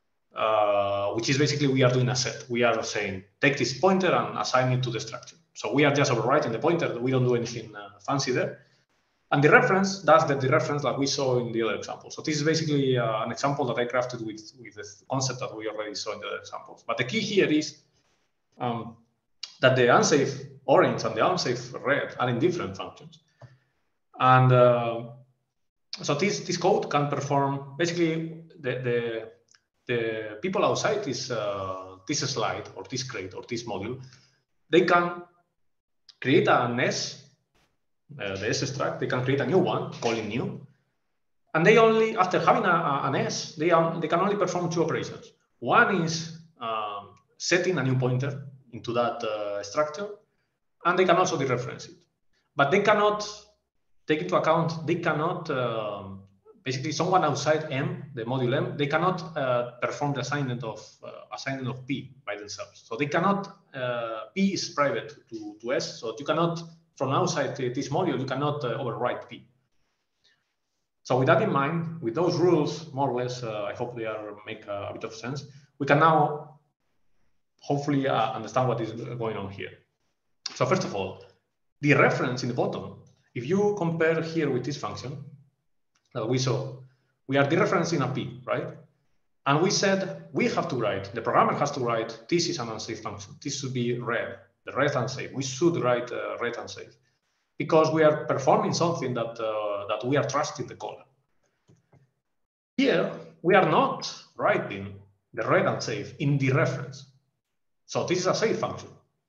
uh, which is basically we are doing a set. We are saying take this pointer and assign it to the structure. So we are just overwriting the pointer. We don't do anything uh, fancy there. And the reference, that's the, the reference that we saw in the other example. So this is basically uh, an example that I crafted with, with the concept that we already saw in the other examples. But the key here is um, that the unsafe orange and the unsafe red are in different functions. And uh, so this this code can perform basically the the, the people outside this uh, this slide or this crate or this module, they can create an S, uh, the S struct. They can create a new one, calling new, and they only after having a, a, an S, they are, they can only perform two operations. One is um, setting a new pointer into that uh, structure, and they can also dereference it, but they cannot take into account, they cannot, um, basically someone outside M, the module M, they cannot uh, perform the assignment of uh, assignment of P by themselves. So they cannot, uh, P is private to, to S, so you cannot, from outside this module, you cannot uh, overwrite P. So with that in mind, with those rules, more or less, uh, I hope they are make a, a bit of sense, we can now hopefully uh, understand what is going on here. So first of all, the reference in the bottom, if you compare here with this function that we saw, we are dereferencing a P, right? And we said we have to write, the programmer has to write, this is an unsafe function. This should be read, the read unsafe. We should write uh, read unsafe because we are performing something that, uh, that we are trusting the caller. Here, we are not writing the read unsafe in the reference. So this is a safe function.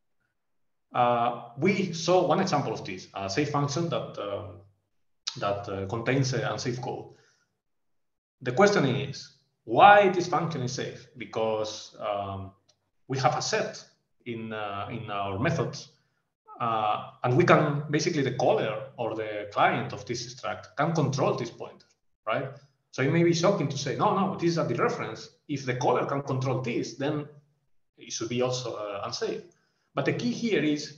Uh, we saw one example of this, a safe function that, uh, that uh, contains uh, unsafe code. The question is, why this function is safe? Because um, we have a set in, uh, in our methods, uh, and we can, basically the caller or the client of this struct can control this pointer, right? So it may be shocking to say, no, no, this is a dereference. If the caller can control this, then it should be also uh, unsafe. But the key here is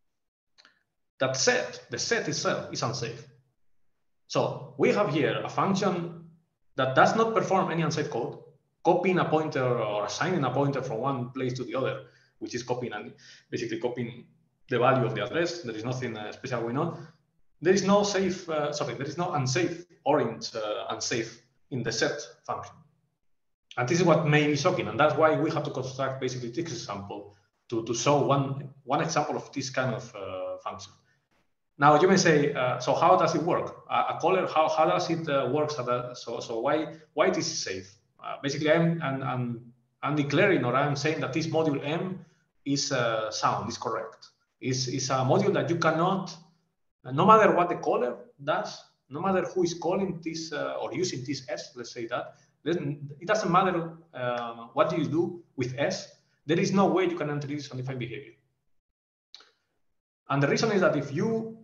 that set, the set itself is unsafe. So we have here a function that does not perform any unsafe code, copying a pointer or assigning a pointer from one place to the other, which is copying and basically copying the value of the address. There is nothing uh, special going on. There is no safe, uh, sorry, there is no unsafe orange uh, unsafe in the set function. And this is what may be shocking, and that's why we have to construct basically this example to, to show one, one example of this kind of uh, function. Now you may say, uh, so how does it work? Uh, a caller, how, how does it uh, work? So, so why, why this is safe? Uh, basically, I'm, I'm, I'm, I'm declaring or I'm saying that this module M is uh, sound, is correct. It's, it's a module that you cannot, no matter what the caller does, no matter who is calling this uh, or using this S, let's say that, then it doesn't matter uh, what do you do with S, there is no way you can introduce undefined behavior. And the reason is that if you,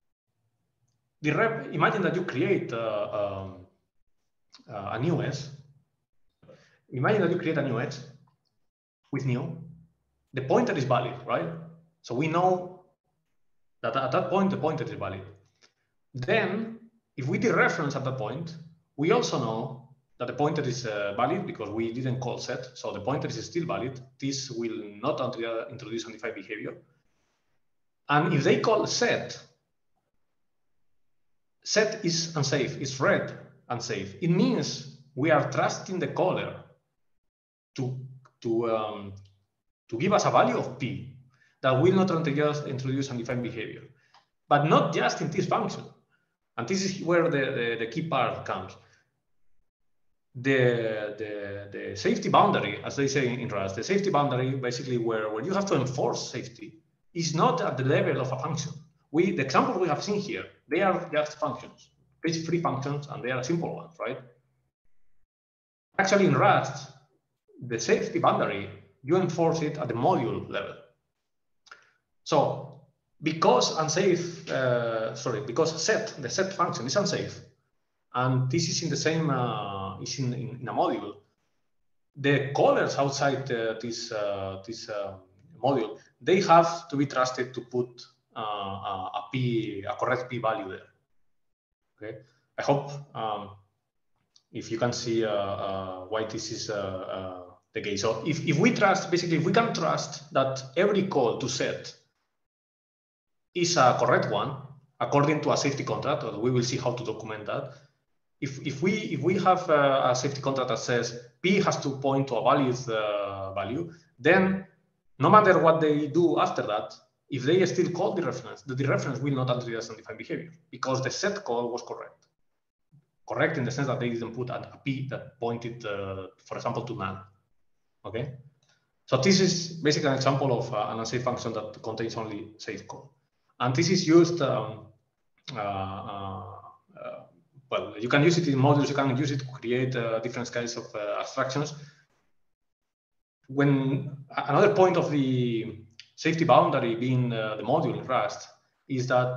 the rep, imagine that you create uh, um, uh, a new S, imagine that you create a new S with new, the pointer is valid, right? So we know that at that point, the pointer is valid. Then, if we dereference at that point, we also know that the pointer is uh, valid because we didn't call set, so the pointer is still valid. This will not introduce undefined behavior. And if they call set, set is unsafe, it's read unsafe. It means we are trusting the caller to, to, um, to give us a value of P that will not introduce undefined behavior, but not just in this function. And this is where the, the, the key part comes. The, the, the safety boundary, as they say in Rust, the safety boundary, basically where, where you have to enforce safety, is not at the level of a function. We, the example we have seen here, they are just functions, it's free functions, and they are simple ones, right? Actually, in Rust, the safety boundary, you enforce it at the module level. So, because unsafe, uh, sorry, because set, the set function is unsafe, and this is in the same, uh, is in, in, in a module, the callers outside uh, this, uh, this uh, module, they have to be trusted to put uh, a, a P, a correct P value there. Okay, I hope um, if you can see uh, uh, why this is uh, uh, the case. So if, if we trust, basically, if we can trust that every call to set is a correct one, according to a safety contract, or we will see how to document that. If, if, we, if we have a, a safety contract that says P has to point to a valid uh, value, then no matter what they do after that, if they still call the reference, the dereference will not introduce undefined behavior because the set call was correct. correct in the sense that they didn't put a, a P that pointed, uh, for example, to null. Okay. So this is basically an example of uh, an unsafe function that contains only safe code. And this is used, um, uh, uh, uh, well, you can use it in modules, you can use it to create uh, different kinds of uh, abstractions. When another point of the safety boundary being uh, the module in Rust is that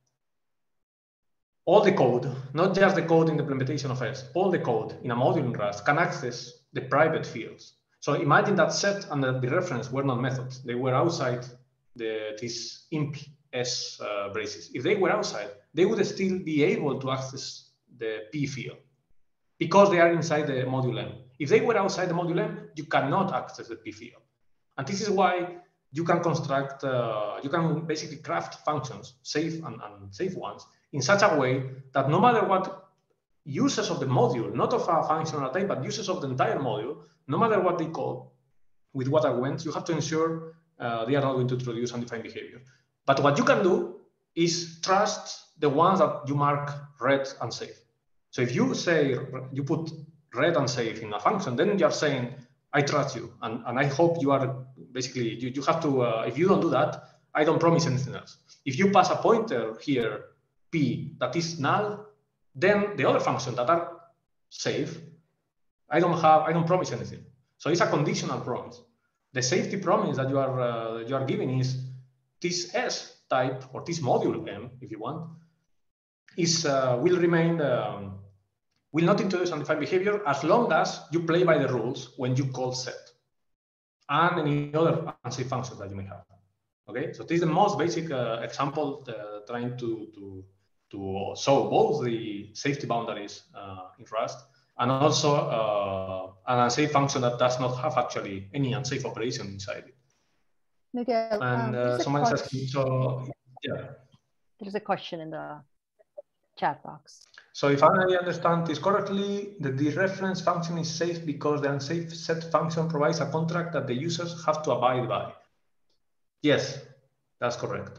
all the code, not just the code in the implementation of S, all the code in a module in Rust can access the private fields. So imagine that set and the reference were not methods. They were outside the, this imp S uh, braces. If they were outside, they would still be able to access the P field because they are inside the module M. If they were outside the module M, you cannot access the P field. And this is why you can construct, uh, you can basically craft functions, safe and unsafe ones, in such a way that no matter what users of the module, not of a functional type, but users of the entire module, no matter what they call with what arguments, you have to ensure uh, they are not going to introduce undefined behavior. But what you can do is trust the ones that you mark red unsafe. So if you say, you put red unsafe in a function, then you're saying, I trust you. And, and I hope you are basically, you, you have to, uh, if you don't do that, I don't promise anything else. If you pass a pointer here, P, that is null, then the other functions that are safe, I don't have, I don't promise anything. So it's a conditional promise. The safety promise that you are uh, you are giving is this S type or this module M, if you want, is uh, will remain um, will not introduce undefined behavior as long as you play by the rules when you call set and any other unsafe functions that you may have. Okay, so this is the most basic uh, example uh, trying to to to show both the safety boundaries uh, in Rust and also uh, an unsafe function that does not have actually any unsafe operation inside it.
Miguel,
and
um,
uh, someone is asking, so yeah.
There's a question in the chat box.
So if I understand this correctly, the dereference function is safe because the unsafe set function provides a contract that the users have to abide by. Yes, that's correct.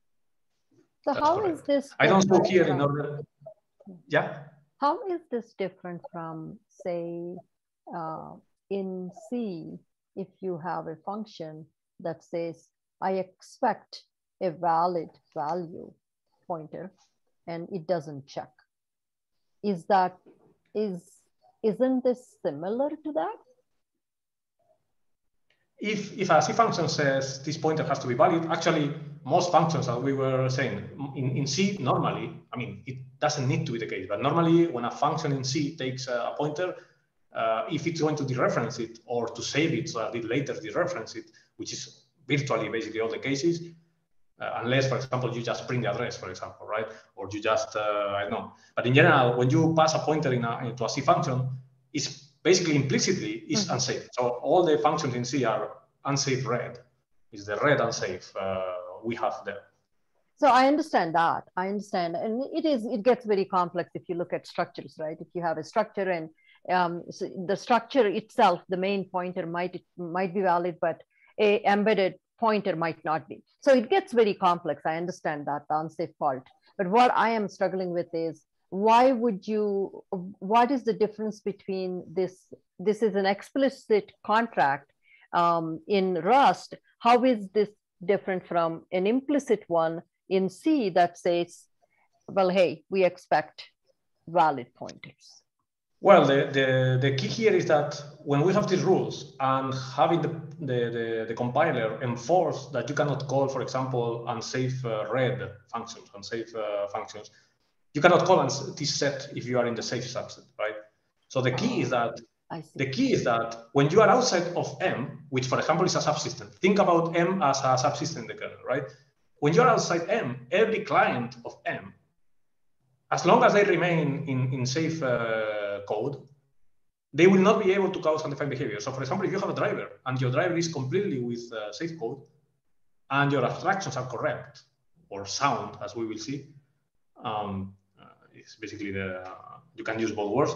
So
that's
how
correct.
is this?
I don't spoke here in order. Yeah.
How is this different from, say, uh, in C, if you have a function that says, I expect a valid value pointer, and it doesn't check? Is that, is, isn't this similar to that?
If, if a C function says this pointer has to be valid, actually, most functions, as we were saying, in, in C, normally, I mean, it doesn't need to be the case, but normally when a function in C takes a pointer, uh, if it's going to dereference it or to save it so that it later dereference it, which is virtually basically all the cases, uh, unless, for example, you just print the address, for example, right? Or you just, uh, I don't know. But in general, when you pass a pointer in a, into a C function, it's basically implicitly is mm-hmm. unsafe. So all the functions in C are unsafe red. Is the red unsafe uh, we have there.
So I understand that. I understand. And it is, it gets very complex if you look at structures, right? If you have a structure and um, so the structure itself, the main pointer might, might be valid, but a embedded pointer might not be. So it gets very complex. I understand that, the unsafe part. But what I am struggling with is, why would you, what is the difference between this? This is an explicit contract um, in Rust. How is this different from an implicit one in C that says, well, hey, we expect valid pointers?
Well, the, the, the key here is that when we have these rules and having the, the, the, the compiler enforce that you cannot call, for example, unsafe uh, red functions, unsafe uh, functions, you cannot call this set if you are in the safe subset, right? So the key oh, is that the key is that when you are outside of M, which for example is a subsystem, think about M as a subsystem in the kernel, right? When you're outside M, every client of M, as long as they remain in, in safe uh, code, they will not be able to cause undefined behavior. So for example, if you have a driver and your driver is completely with uh, safe code and your abstractions are correct or sound, as we will see, um, uh, it's basically the, uh, you can use both words,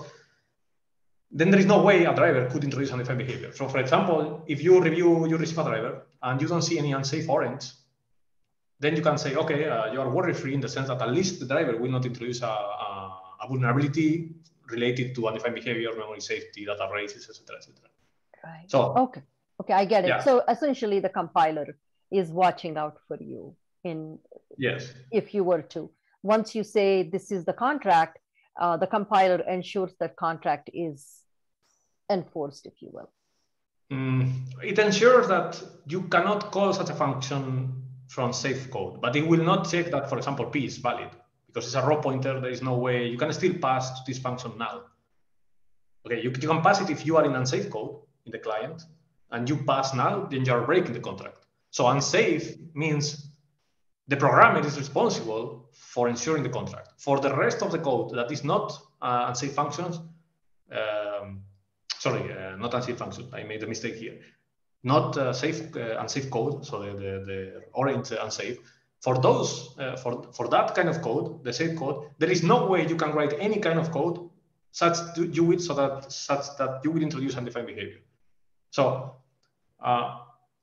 then there is no way a driver could introduce undefined behavior. So for example, if you review, you receive a driver and you don't see any unsafe orange, then you can say, okay, uh, you are worry-free in the sense that at least the driver will not introduce a, a, a a vulnerability related to undefined behavior, memory safety, data races, et cetera, et cetera.
Right.
So
okay, okay, I get it.
Yeah.
So essentially, the compiler is watching out for you in
yes,
if you were to. Once you say this is the contract, uh, the compiler ensures that contract is enforced, if you will.
mm, it ensures that you cannot call such a function from safe code, but it will not check that, for example, P is valid because it's a raw pointer. There is no way you can still pass to this function now. Okay, you, you can pass it if you are in unsafe code in the client, and you pass now, then you are breaking the contract. So unsafe means the programmer is responsible for ensuring the contract. For the rest of the code that is not uh, unsafe functions, um, sorry, uh, not unsafe functions, I made a mistake here. Not uh, safe, uh, unsafe code, so the, the, the orange uh, unsafe. For those, uh, for, for that kind of code, the safe code, there is no way you can write any kind of code such to you will so that such that you will introduce undefined behavior. So uh,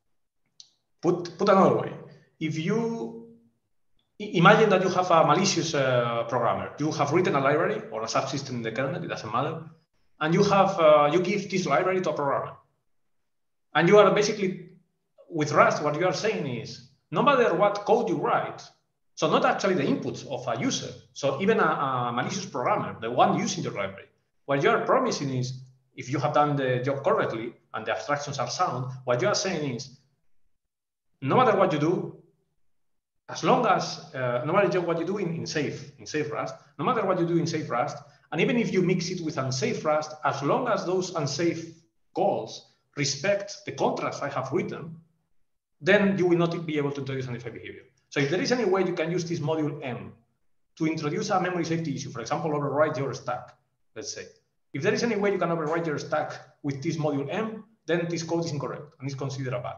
put put another way, if you imagine that you have a malicious uh, programmer, you have written a library or a subsystem in the kernel, it doesn't matter, and you have uh, you give this library to a programmer, and you are basically with Rust, what you are saying is no matter what code you write, so not actually the inputs of a user, so even a, a malicious programmer, the one using your library, what you are promising is if you have done the job correctly and the abstractions are sound, what you are saying is no matter what you do, as long as uh, no matter what you do in, in safe in safe Rust, no matter what you do in safe Rust, and even if you mix it with unsafe Rust, as long as those unsafe calls respect the contracts I have written, then you will not be able to introduce undefined behavior. So if there is any way you can use this module M to introduce a memory safety issue, for example, overwrite your stack, let's say. If there is any way you can overwrite your stack with this module M, then this code is incorrect and is considered a bug.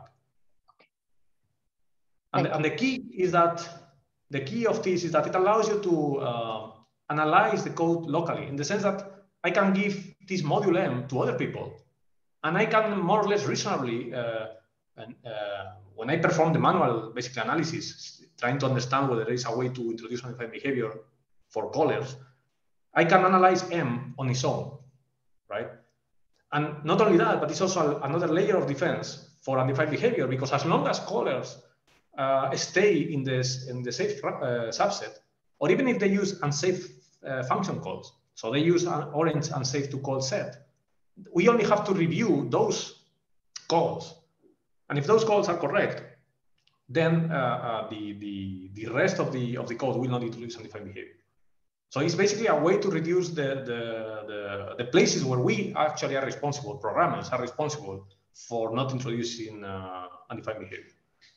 And the, and the key is that the key of this is that it allows you to uh, analyze the code locally, in the sense that I can give this module M to other people, and I can more or less reasonably, uh, and, uh, when I perform the manual basic analysis, trying to understand whether there is a way to introduce undefined behavior for callers, I can analyze M on its own, right? And not only that, but it's also another layer of defense for undefined behavior, because as long as callers uh, stay in this in the safe uh, subset, or even if they use unsafe uh, function calls, so they use an orange unsafe to call set, we only have to review those calls, and if those calls are correct, then uh, uh, the the the rest of the of the code will not introduce undefined behavior. So it's basically a way to reduce the, the, the, the places where we actually are responsible, programmers are responsible for not introducing uh, undefined behavior.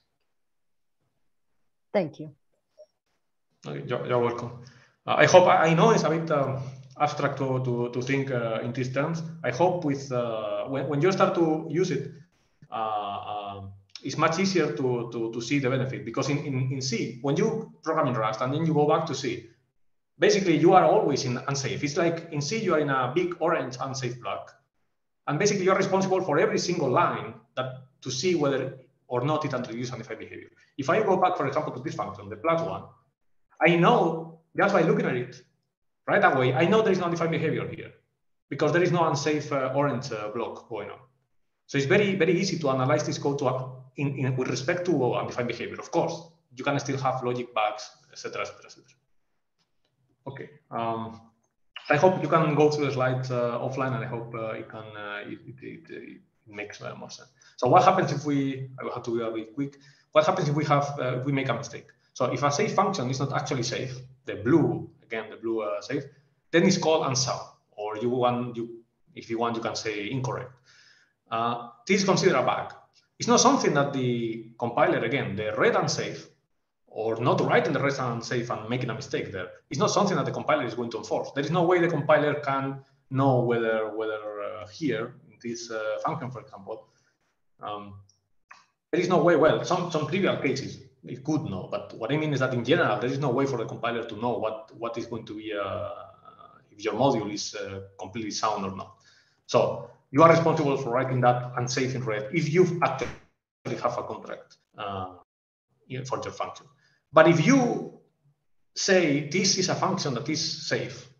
Thank you.
Okay, you're, you're welcome. Uh, I hope, I know it's a bit um, abstract to, to, to think uh, in these terms. I hope with uh, when, when you start to use it, uh, uh, it's much easier to, to, to see the benefit, because in, in, in C, when you program in Rust and then you go back to C, basically, you are always in unsafe. It's like in C, you are in a big orange unsafe block. And basically, you're responsible for every single line that to see whether or not it introduces undefined behavior. If I go back, for example, to this function, the plus one, I know, just by looking at it right away, I know there is no undefined behavior here, because there is no unsafe uh, orange uh, block going on. So it's very, very easy to analyze this code to, in, in, with respect to uh, undefined behavior. Of course, you can still have logic bugs, et cetera, et cetera, et cetera. Okay. Um, I hope you can go through the slides uh, offline, and I hope uh, it can uh, it, it, it, it makes uh, more sense. So what happens if we? I will have to be a bit quick. What happens if we have uh, if we make a mistake? So if a safe function is not actually safe, the blue again, the blue uh, safe, then it's called unsound, or you want you if you want you can say incorrect. Uh, this is considered a bug. It's not something that the compiler, again, the red unsafe, or not writing the rest unsafe and making a mistake there. It's not something that the compiler is going to enforce. There is no way the compiler can know whether whether uh, here, in this uh, function, for example, um, there is no way, well, some, some trivial cases, it could know. But what I mean is that in general, there is no way for the compiler to know what, what is going to be, uh, if your module is uh, completely sound or not. So you are responsible for writing that unsafe in red if you actually have a contract uh, for your function. But if you say this is a function that is safe,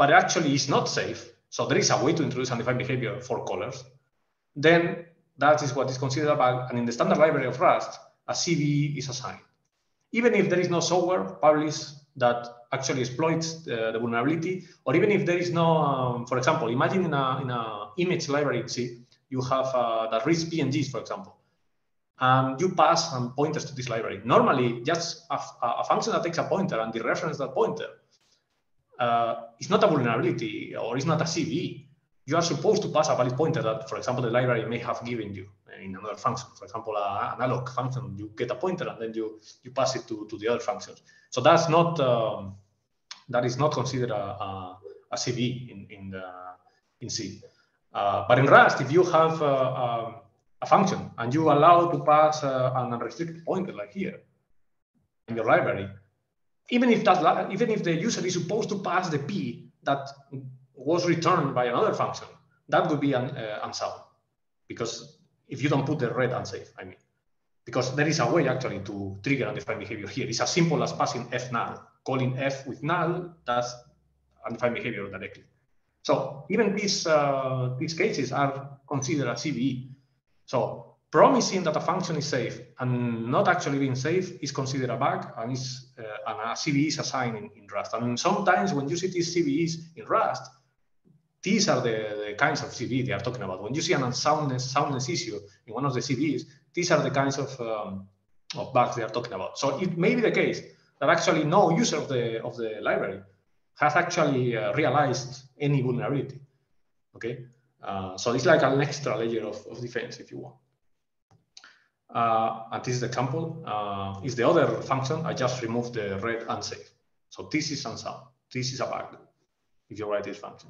but actually is not safe, so there is a way to introduce undefined behavior for callers, then that is what is considered a bug. And in the standard library of Rust, a C V E is assigned. Even if there is no software published that actually exploits uh, the vulnerability, or even if there is no, um, for example, imagine in a, in a image library in C, you have uh, that reads P N Gs, for example, and you pass some pointers to this library. Normally, just a, a function that takes a pointer and dereferences that pointer uh, is not a vulnerability, or is not a C V E. You are supposed to pass a valid pointer that, for example, the library may have given you in another function. For example, an analog function, you get a pointer and then you, you pass it to, to the other functions. So that's not, um, that is not considered a, a, a C V E in, in, the, in C. Uh, but in Rust, if you have uh, um, a function and you allow to pass uh, an unrestricted pointer like here in your library, even if that, even if the user is supposed to pass the P that was returned by another function, that would be un, uh, unsound, because if you don't put the red unsafe, I mean, because there is a way actually to trigger undefined behavior here. It's as simple as passing f null, calling f with null, that's undefined behavior directly. So even these uh, these cases are considered a C V E. So promising that a function is safe and not actually being safe is considered a bug, and, is, uh, and a C V E is assigned in, in Rust. And sometimes when you see these C V Es in Rust, these are the, the kinds of C V E they are talking about. When you see an unsoundness soundness issue in one of the C V Es, these are the kinds of, um, of bugs they are talking about. So it may be the case that actually no user of the, of the library has actually uh, realized any vulnerability, okay? Uh, so it's like an extra layer of, of defense, if you want. Uh, and this is the example. Uh, is the other function. I just removed the red unsafe. So this is unsound. This is a bug if you write this function.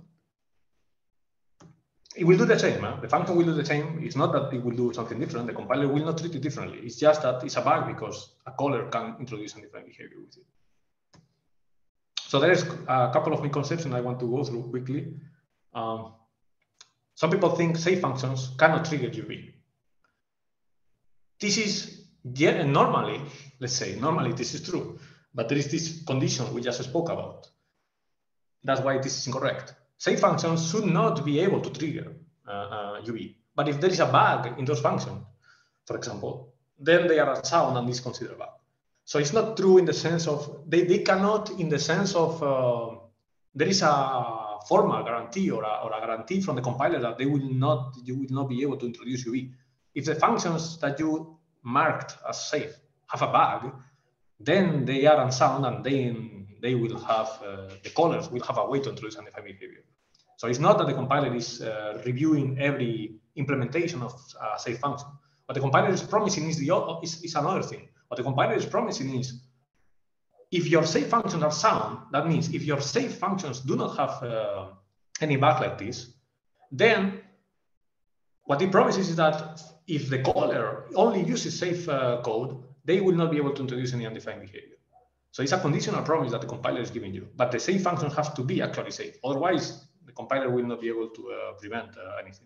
It will do the same. Huh? The function will do the same. It's not that it will do something different. The compiler will not treat it differently. It's just that it's a bug because a caller can introduce a different behavior with it. So there's a couple of misconceptions I want to go through quickly. Um, some people think safe functions cannot trigger U V. This is, yeah, normally, let's say, normally this is true, but there is this condition we just spoke about. That's why this is incorrect. Safe functions should not be able to trigger uh, uh, U V. But if there is a bug in those functions, for example, then they are unsound and is considered a bug. So it's not true in the sense of, they, they cannot in the sense of, uh, there is a formal guarantee or a, or a guarantee from the compiler that they will not, you will not be able to introduce U V. If the functions that you marked as safe have a bug, then they are unsound and then they will have, uh, the callers will have a way to introduce undefined behavior. So it's not that the compiler is uh, reviewing every implementation of a safe function. What the compiler is promising is, the, is, is another thing. What the compiler is promising is, if your safe functions are sound, that means if your safe functions do not have uh, any bug like this, then what it promises is that if the caller only uses safe uh, code, they will not be able to introduce any undefined behavior. So it's a conditional promise that the compiler is giving you, but the safe function has to be actually safe. Otherwise, the compiler will not be able to uh, prevent uh, anything.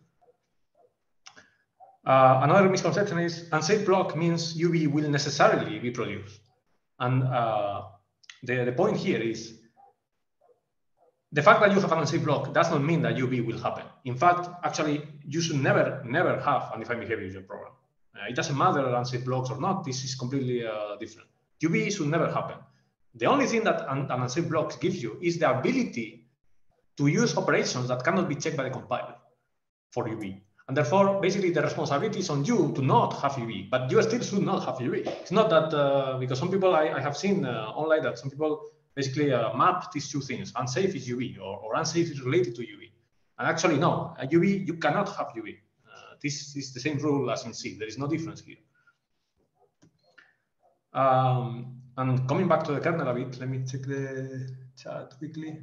Uh, another misconception is unsafe block means U V will necessarily be produced. And uh, the, the point here is the fact that you have an unsafe block does not mean that U V will happen. In fact, actually, you should never, never have undefined behavior in your program. Uh, it doesn't matter unsafe blocks or not. This is completely uh, different. U V should never happen. The only thing that an, an unsafe block gives you is the ability to use operations that cannot be checked by the compiler for U V. And therefore, basically, the responsibility is on you to not have U V, but you still should not have U V. It's not that, uh, because some people, I, I have seen uh, online that some people basically uh, map these two things. Unsafe is U V, or, or unsafe is related to U V. And actually, no, a U V, you cannot have U V. Uh, this is the same rule as in C. There is no difference here. Um, and coming back to the kernel a bit, let me check the chat quickly.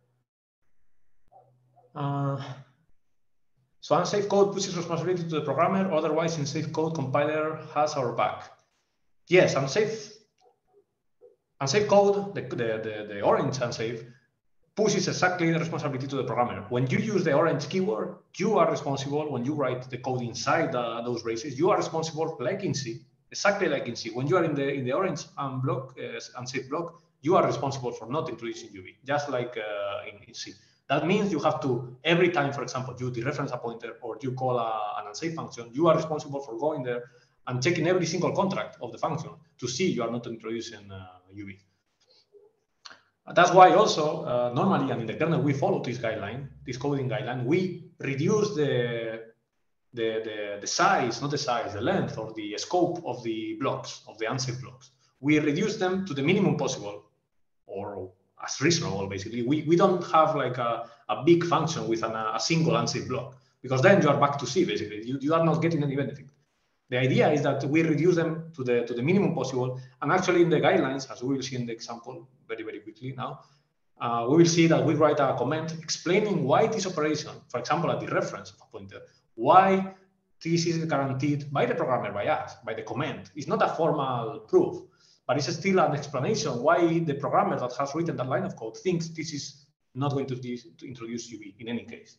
Uh, so unsafe code pushes responsibility to the programmer, otherwise in safe code, compiler has our back. Yes, unsafe, unsafe code, the, the, the, the orange unsafe, pushes exactly the responsibility to the programmer. When you use the orange keyword, you are responsible. When you write the code inside uh, those braces, you are responsible, like in C, exactly like in C. When you are in the in the orange um, block, uh, unsafe block, you are responsible for not introducing U V, just like uh, in, in C. That means you have to, every time, for example, you dereference a pointer or you call a, an unsafe function, you are responsible for going there and checking every single contract of the function to see you are not introducing uh, U V. That's why also, uh, normally, and in the kernel, we follow this guideline, this coding guideline. We reduce the, the, the, the size, not the size, the length or the scope of the blocks, of the unsafe blocks. We reduce them to the minimum possible, or as reasonable, basically. We, we don't have like a, a big function with an, a single unsafe block, because then you are back to C, basically. You, you are not getting any benefit. The idea is that we reduce them to the, to the minimum possible. And actually in the guidelines, as we will see in the example very, very quickly now, uh, we will see that we write a comment explaining why this operation, for example, at the reference of a pointer, why this is guaranteed by the programmer, by us, by the comment. It's not a formal proof, but it's still an explanation why the programmer that has written that line of code thinks this is not going to, be, to introduce U V in any case.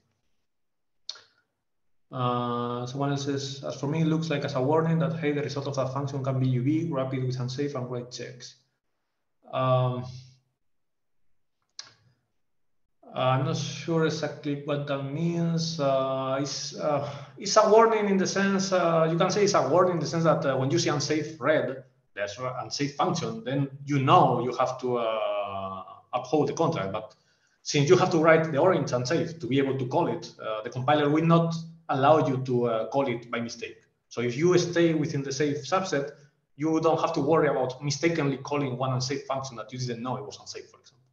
Uh, someone else says, as for me, it looks like as a warning that, hey, the result of that function can be U V, rapid with unsafe and write checks. Um, I'm not sure exactly what that means. Uh, it's, uh, it's a warning in the sense, uh, you can say it's a warning in the sense that uh, when you see unsafe red, there's an unsafe function, then you know you have to uh, uphold the contract. But since you have to write the orange unsafe to be able to call it, uh, the compiler will not allow you to uh, call it by mistake. So if you stay within the safe subset, you don't have to worry about mistakenly calling one unsafe function that you didn't know it was unsafe, for example.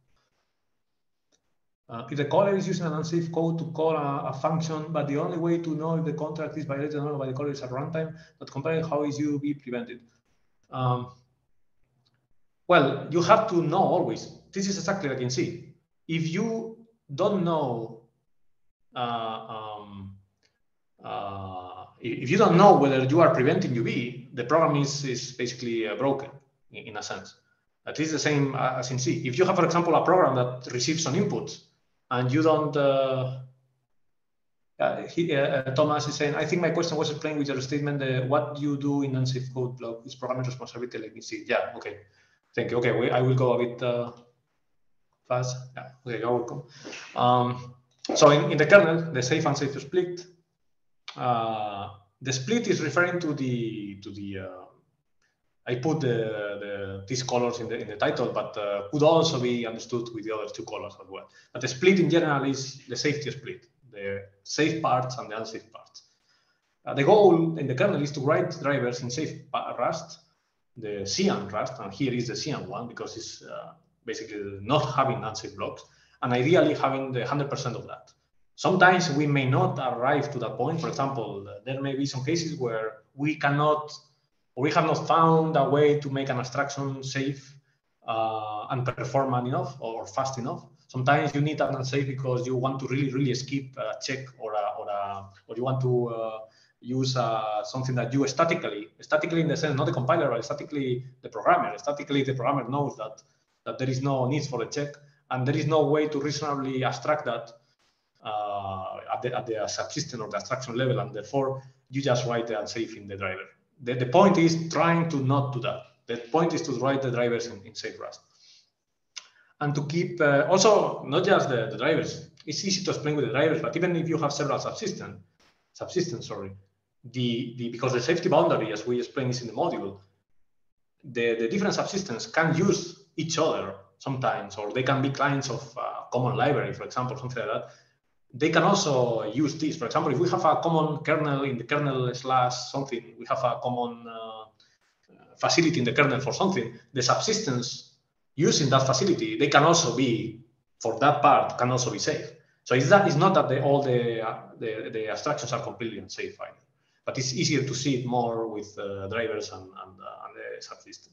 Uh, if the caller is using an unsafe code to call a, a function, but the only way to know if the contract is violated or not by the caller is at runtime, but comparing how is U V prevented? Um, well, you have to know always. This is exactly like in C. If you don't know, uh, um, uh, if you don't know whether you are preventing U V, the program is, is basically uh, broken in, in a sense. That is the same as in C. If you have, for example, a program that receives some inputs and you don't, uh, uh, he, uh, Thomas is saying, I think my question was explained with your statement, uh, what you do in unsafe code block is programming responsibility, let me see. Yeah, okay. Thank you. Okay, we, I will go a bit uh, fast. Yeah, okay, you're welcome. Um, so in, in the kernel, the safe and safe split, uh, the split is referring to the, to the uh, I put the, the, these colors in the, in the title, but uh, could also be understood with the other two colors as well. But the split in general is the safety split, the safe parts and the unsafe parts. Uh, the goal in the kernel is to write drivers in safe Rust, the Cyan Rust, and here is the Cyan one because it's uh, basically not having unsafe blocks, and ideally having the one hundred percent of that. Sometimes we may not arrive to that point. For example, there may be some cases where we cannot, or we have not found a way to make an abstraction safe uh, and performant enough or fast enough. Sometimes you need an unsafe because you want to really, really skip a check or a, or a, or you want to uh, use uh, something that you statically, statically in the sense, not the compiler, but statically the programmer. Statically, the programmer knows that that there is no need for a check, and there is no way to reasonably abstract that uh, at, the, at the subsystem or the abstraction level, and therefore you just write the unsafe in the driver. The, the point is trying to not do that. The point is to write the drivers in, in safe Rust. And to keep, uh, also, not just the, the drivers, it's easy to explain with the drivers, but even if you have several subsystems, subsystems, sorry, the, the, because the safety boundary, as we explained, is in the module, the, the different subsystems can use each other sometimes, or they can be clients of a common library, for example, something like that. They can also use this. For example, if we have a common kernel in the kernel slash something, we have a common uh, facility in the kernel for something, the subsystems using that facility, they can also be, for that part, can also be safe. So it's, that, it's not that the, all the, uh, the, the abstractions are completely unsafe either, but it's easier to see it more with uh, drivers and, and, uh, and the subsystems.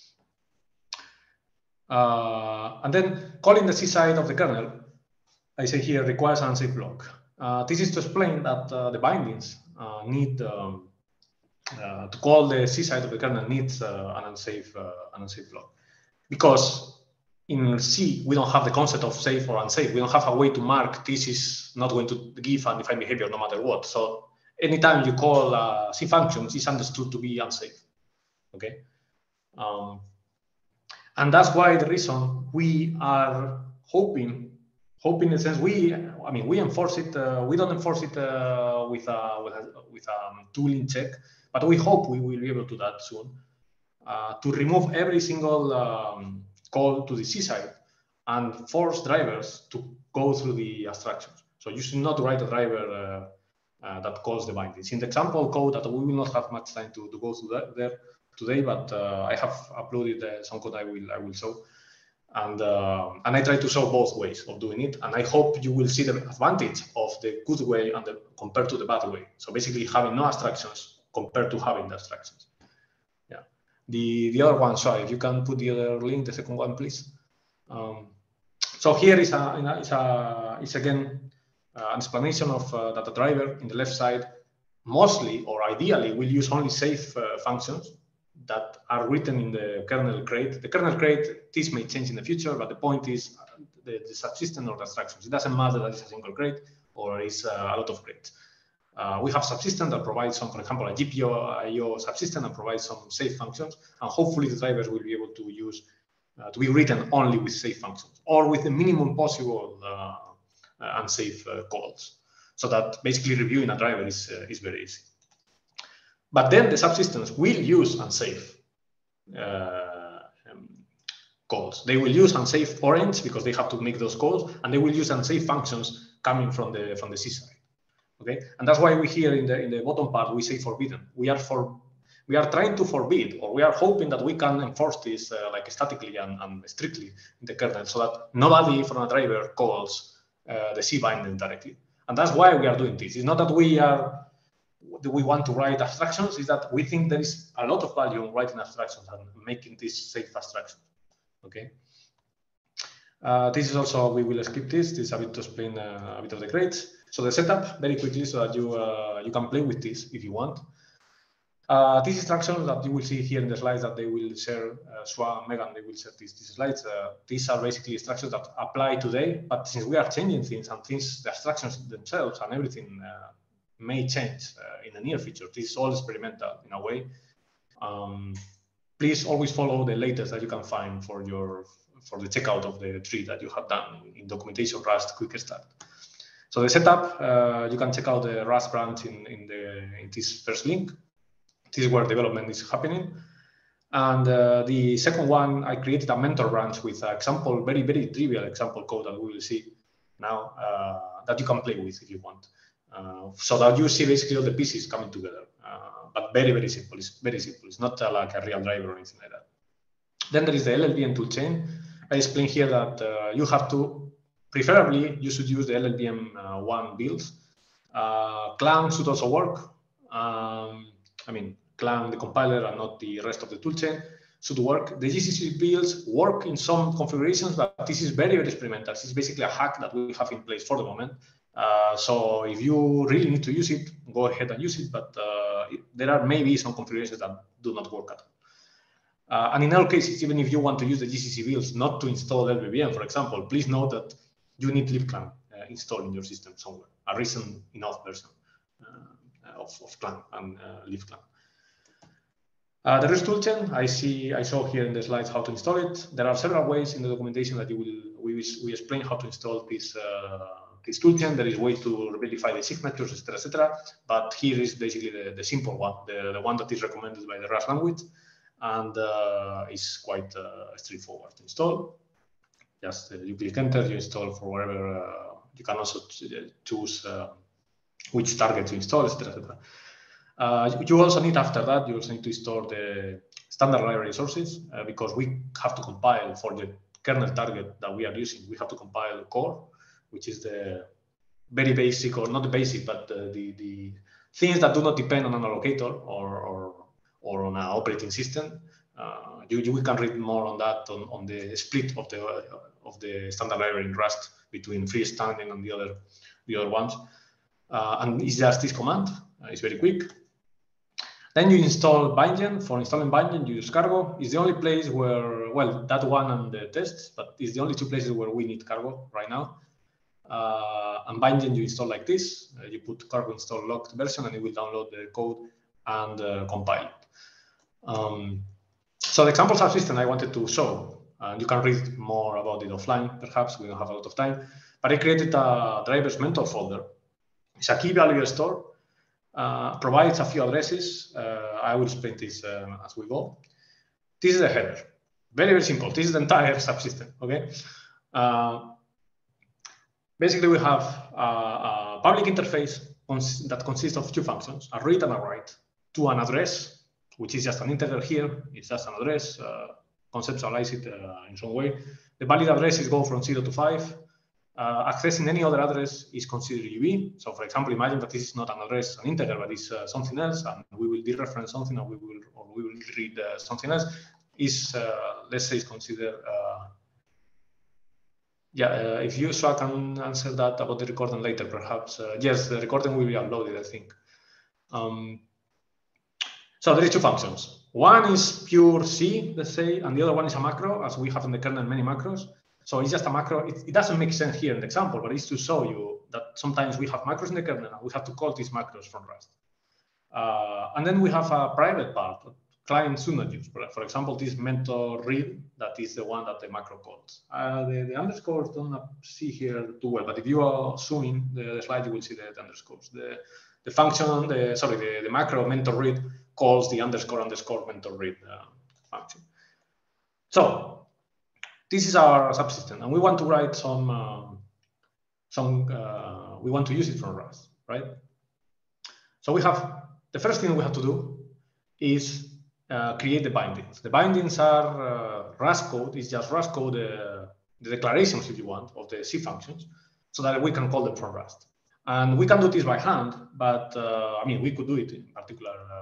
Uh, and then calling the C side of the kernel, I say here, requires an unsafe block. Uh, this is to explain that uh, the bindings uh, need, um, uh, to call the C side of the kernel needs uh, an, unsafe, uh, an unsafe block. Because in C, we don't have the concept of safe or unsafe. We don't have a way to mark this is not going to give undefined behavior no matter what. So anytime you call uh, C functions, it's understood to be unsafe. Okay. Um, And that's why the reason we are hoping, hoping in the sense we, I mean, we enforce it. Uh, we don't enforce it uh, with a with a with a tooling check, but we hope we will be able to do that soon. Uh, to remove every single um, call to the C side and force drivers to go through the abstractions. So you should not write a driver uh, uh, that calls the bindings. In the example code that we will not have much time to, to go through that there today, but uh, I have uploaded uh, some code I will I will show, and uh, and I try to show both ways of doing it, and I hope you will see the advantage of the good way and the compared to the bad way. So basically, having no abstractions compared to having the abstractions. Yeah. The the other one, sorry, if you can put the other link, the second one, please. Um, so here is a is a is again uh, an explanation of uh, that the driver in the left side mostly or ideally will use only safe uh, functions that are written in the kernel crate. The kernel crate, this may change in the future, but the point is the, the subsystem or the abstractions. It doesn't matter that it's a single crate or it's uh, a lot of crates. Uh, we have subsystem that provides some, for example, a G P U I O subsystem that provides some safe functions, and hopefully the drivers will be able to use uh, to be written only with safe functions or with the minimum possible uh, uh, unsafe uh, calls, so that basically reviewing a driver is uh, is very easy. But then the subsystems will use unsafe uh, um, calls. They will use unsafe orange because they have to make those calls, and they will use unsafe functions coming from the from the C side. Okay, and that's why we here in the in the bottom part we say forbidden. We are for we are trying to forbid, or we are hoping that we can enforce this uh, like statically and, and strictly in the kernel, so that nobody from a driver calls uh, the C binding directly. And that's why we are doing this. It's not that we are we want to write abstractions. Is that we think there is a lot of value in writing abstractions and making this safe abstraction. Okay. Uh, this is also, we will skip this. This is a bit to explain uh, a bit of the grades. So the setup very quickly so that you uh, you can play with this if you want. Uh, these instructions that you will see here in the slides that they will share, uh, Shua and Megan, they will share these, these slides. Uh, these are basically instructions that apply today, but since we are changing things and things, the abstractions themselves and everything uh, may change uh, in the near future. This is all experimental in a way. Um, please always follow the latest that you can find for your for the checkout of the tree that you have done in documentation Rust Quick Start. So the setup, uh, you can check out the Rust branch in, in, the, in this first link. This is where development is happening. And uh, the second one, I created a mentor branch with an example, very, very trivial example code that we will see now uh, that you can play with if you want. Uh, so that you see basically all the pieces coming together. Uh, but very, very simple. It's very simple. It's not uh, like a real driver or anything like that. Then there is the L L V M toolchain. I explained here that uh, you have to, preferably, you should use the L L V M uh, one builds. Uh, Clang should also work. Um, I mean, Clang, the compiler, and not the rest of the toolchain should work. The G C C builds work in some configurations, but this is very, very experimental. This is basically a hack that we have in place for the moment. Uh, so if you really need to use it, go ahead and use it. But uh, it, there are maybe some configurations that do not work at all. Uh, and in all cases, even if you want to use the G C C builds not to install L L V M, for example, please note that you need libclang uh, installed in your system somewhere, a recent enough version uh, of, of Clang and uh, libclang. Uh, the rest toolchain, I see, I saw here in the slides how to install it. There are several ways in the documentation that you will, we, we explain how to install this, uh, this toolchain. There is ways to verify the signatures, et cetera, et cetera. But here is basically the, the simple one, the, the one that is recommended by the Rust language, and uh, is quite uh, straightforward to install. Just uh, you click enter, you install for wherever. Uh, you can also choose uh, which target to install, et cetera, et cetera. Uh, you also need, after that, you also need to store the standard library sources uh, because we have to compile for the kernel target that we are using. We have to compile core, which is the very basic, or not the basic, but uh, the, the things that do not depend on an allocator or, or, or on an operating system. Uh, you, you, we can read more on that on, on the split of the uh, of the standard library in Rust between freestanding and the other the other ones. Uh, and it's just this command. Uh, it's very quick. Then you install Bindgen. For installing Bindgen, you use Cargo. It's the only place where, well, that one and the tests, but it's the only two places where we need Cargo right now. Uh, and Bindgen you install like this. Uh, you put Cargo install locked version, and it will download the code and uh, compile it. Um, so the example subsystem I wanted to show and you can read more about it offline, perhaps. We don't have a lot of time. But I created a drivers mentor folder. It's a key value store, uh, provides a few addresses. Uh, I will explain this um, as we go. This is the header. Very, very simple. This is the entire subsystem, okay? Uh, basically, we have a, a public interface cons that consists of two functions, a read and a write, to an address, which is just an integer here. It's just an address. Uh, conceptualize it uh, in some way. The valid addresses go from zero to five. Uh, accessing any other address is considered U B. So, for example, imagine that this is not an address, an integer, but it's uh, something else, and we will dereference something, and we will, or we will read uh, something else. Is uh, let's say, is considered. Uh, yeah, uh, if you so I can answer that about the recording later, perhaps. Uh, yes, the recording will be uploaded, I think. Um, so there is two functions. One is pure C, let's say, and the other one is a macro, as we have in the kernel many macros. So it's just a macro. It, it doesn't make sense here in the example, but it's to show you that sometimes we have macros in the kernel and we have to call these macros from Rust. Uh, and then we have a private part, clients should not use. For example, this mentor read, that is the one that the macro calls. Uh, the, the underscores don't see here too well, but if you are zooming the, the slide, you will see the, the underscores. The, the function, the, sorry, the, the macro mentor read calls the underscore underscore mentor read uh, function. So this is our subsystem, and we want to write some, uh, some. Uh, we want to use it from Rust, right? So we have the first thing we have to do is uh, create the bindings. The bindings are uh, Rust code. It's just Rust code, uh, the declarations, if you want, of the C functions, so that we can call them from Rust. And we can do this by hand, but uh, I mean, we could do it in particular. Uh,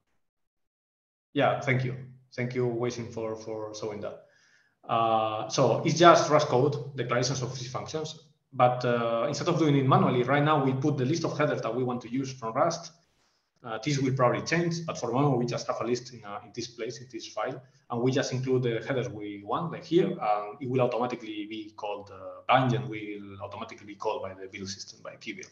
yeah, thank you, thank you, waiting for for showing that. Uh, so it's just Rust code, declarations of C functions. But uh, instead of doing it manually, right now we put the list of headers that we want to use from Rust. Uh, this will probably change, but for the moment we just have a list in, uh, in this place, in this file, and we just include the headers we want, like here, and it will automatically be called, uh, binding will automatically be called by the build system, by keybuild.